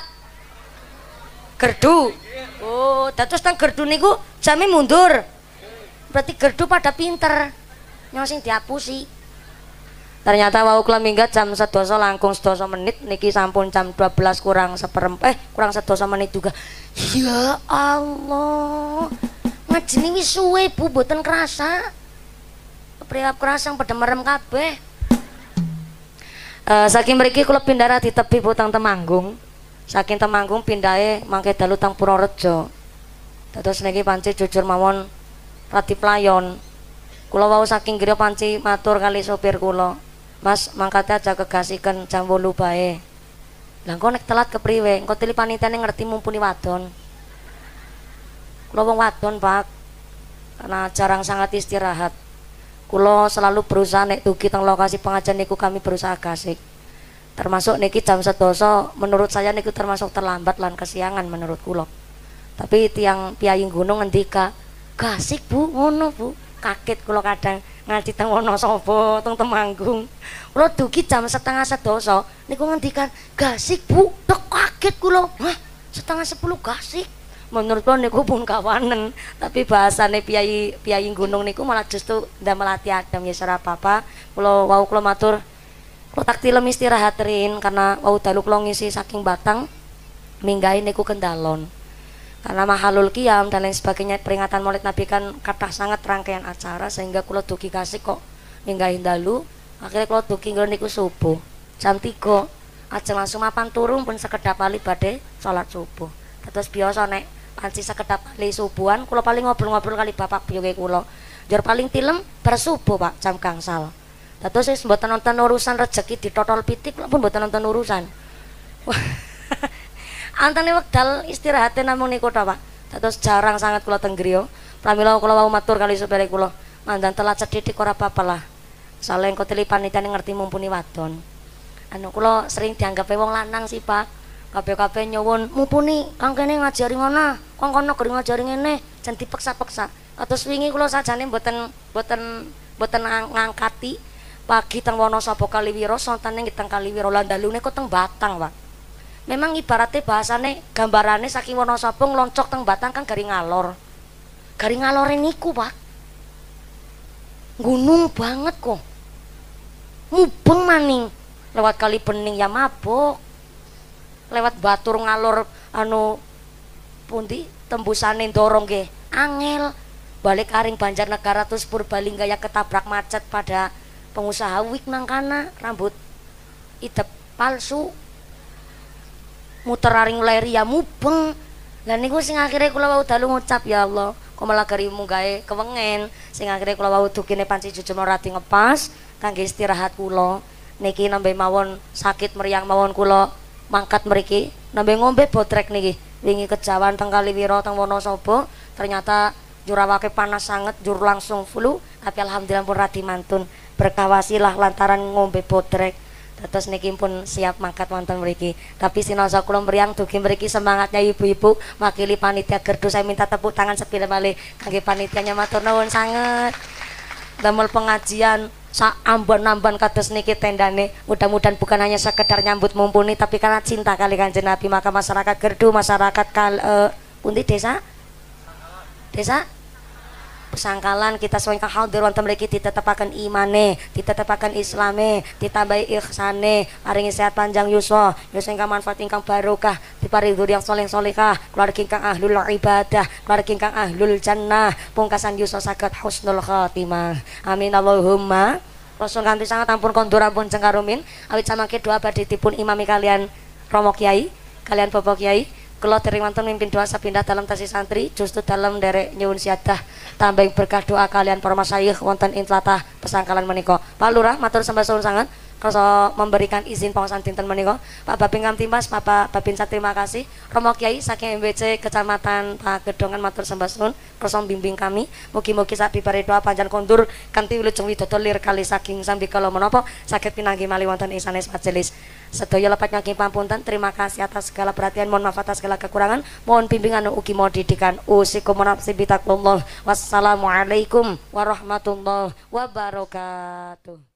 gerdu. Oh, dados teng gerdu niku jame mundur. Berarti gerdu pada pinter. Nyong sing diapusi. Ternyata wau kula minggat jam 11 langkung 11 menit niki sampun jam 12 kurang kurang 11 menit juga. Ya Allah. Ngajeni wis suwe Bu, mboten kerasa. Priap kerasa pada merem kabeh. Saking mriki kula pindah di tepi Butang Temanggung. Saking Temanggung pindahe mangke dalu teng Purworejo. Dados niki panci jujur mawon radi playon. Kula wau saking griya panci matur kali sopir kula. Mas, mangkate aja kegasiken jam 8 bae. Lah engko nek telat kepriwe? Engko tili panitiane ngerti mumpuni wadon. Kula wong wadon, Pak. Karena jarang sangat istirahat. Kula selalu berusaha nek dugi teng lokasi pengajian niku kami berusaha gasik. Termasuk niki jam 11 menurut saya niku termasuk terlambat lan kesiangan menurut kula. Tapi tiang piyai gunung ngendika, "Gasik Bu, ngono Bu." Kaget kula kadang nganti teng Wonosobo, teng Temanggung. Kula dugi jam 10:30 niku ngendikan, "Gasik Bu." Tek kaget kula. Hah, 9:30 gasik. Menurut kula niku pun kawanen, tapi bahasane piyai gunung niku malah justru ndamel ati adem ya ora apa-apa. Kula wau kula matur kula tak tilem istirahat rin karena wau dalu kula ngisi saking Batang minggahe niku Kendalon. Karena mahalul qiyam dan lain sebagainya peringatan Maulid Nabi kan kathah sangat rangkaian acara sehingga kula dugi kasih kok minggahe dalu. Akhirnya kula dugi nggon niku subuh jam 3. Ajeng langsung mapan turun pun sekedap kali badhe salat subuh. Terus biasa nek panci sekedap kali subuhan kula paling ngobrol-ngobrol kali bapak biyunge kula. Njur paling tilem bersubuh Pak jam gangsal. Terus wis mboten nonton urusan rezeki ditotol pitik kula pun mboten nonton urusan. Wah. Antene wekdal istirahate namung niku tok Pak. Terus jarang sangat kula teng griya. Pramila kula wau matur kali supaya kula mandan telat sedidik ora apa-apa lah. Soale engko teli panitiane ngerti mumpuni wadon. Anu kula sering dianggape wong lanang sih Pak. Kabeh-kabeh nyuwun mumpuni kang kene ngajari ngono, kang kono gering ngajari ngene, jan dipeksa-peksa. Terus wingi kula sajane mboten ngangkati pagi teng Wonosobo Kaliwiro, sontane teng Kaliwiro lan dalune kok teng Batang, Pak. Memang ibaratnya bahasane gambarane saking Wonosobo ngloncok teng Batang kan garing ngalor. Garing ngalore niku, Pak. Gunung banget kok. Mubeng maning. Lewat kali bening ya mabok. Lewat batur ngalor anu pundi tembusane ndorong nggih. Angel. Balik aring Banjarnegara terus Purbalingga yang ketabrak macet pada pengusaha wig mangkana rambut idep palsu muter aring leri ya mubeng. Lah niku sing akhire kula wau dalu ngucap ya Allah kok malah garimu gawe kewengen sing akhire kula wau dugine panci jujur rati ngepas kangge istirahat kula niki nembe mawon sakit meriang mawon kula mangkat mriki nembe ngombe botrek niki wingi kejawan teng Kaliwiro teng Wonosobo ternyata jurawake panas sangat jur langsung flu tapi alhamdulillah pun radi mantun berkawasilah lantaran ngombe botrek. Terus niki pun siap mangkat wonten mriki. Tapi sinoso kula mriyang dugi mriki semangatnya ibu-ibu makili panitia gerdu saya minta tepuk tangan sepile malih kangge panitianya matur nuwun sanget. Damel pengajian sak amban-amban kados niki tendane. Mudah-mudahan bukan hanya sekedar nyambut mumpuni tapi karena cinta kali Kanjeng Nabi maka masyarakat gerdu masyarakat pundi desa? Desa Pesangkalan kita sesuai hadir wonten mriki ditetepaken imane, ditetepaken islame, ditambahi ihsane, paringi sehat panjang yuswa, yuswa ingkang manfaat ingkang barokah, diparingi dzurriyyah saleh salehah, keluarga ingkang ahlul ibadah, keluarga ingkang ahlul jannah, pungkasan yuswa saged husnul khatimah. Amin Allahumma. Rasul kanthi sangat ampun kondur ampun cengkarumin, awit samangke doa badhe dipun imami kalian Romo Kiai, kalian Bapak Kiai. Kula dereng wonten mimpin doa sapindah dalam tasi santri justru dalam derek nyuwun siadah tambah berkah doa kalian para masyayikh wonten ing tlatah Pesangkalan menika. Pak Lurah matur sembah suwun sanget kersa memberikan izin pengawasan dinten menika. Pak Babin Kamtimas, Bapak Babinsa terima kasih. Romo Kiai saking MBC Kecamatan Pagedongan matur sembah suwun kersa bimbing kami. Mugi-mugi sak bibare doa panjang kondur kanthi wilujeng widodo lir kali saking sambi kala menapa saged pinanggi malih wonten ing sanes majelis. Sedaya lepat nyaki pampunten, terima kasih atas segala perhatian, mohon maaf atas segala kekurangan, mohon bimbingan ugi mohon didikan. Usikum nafsi bitaqwallah. Wassalamualaikum warahmatullahi wabarakatuh.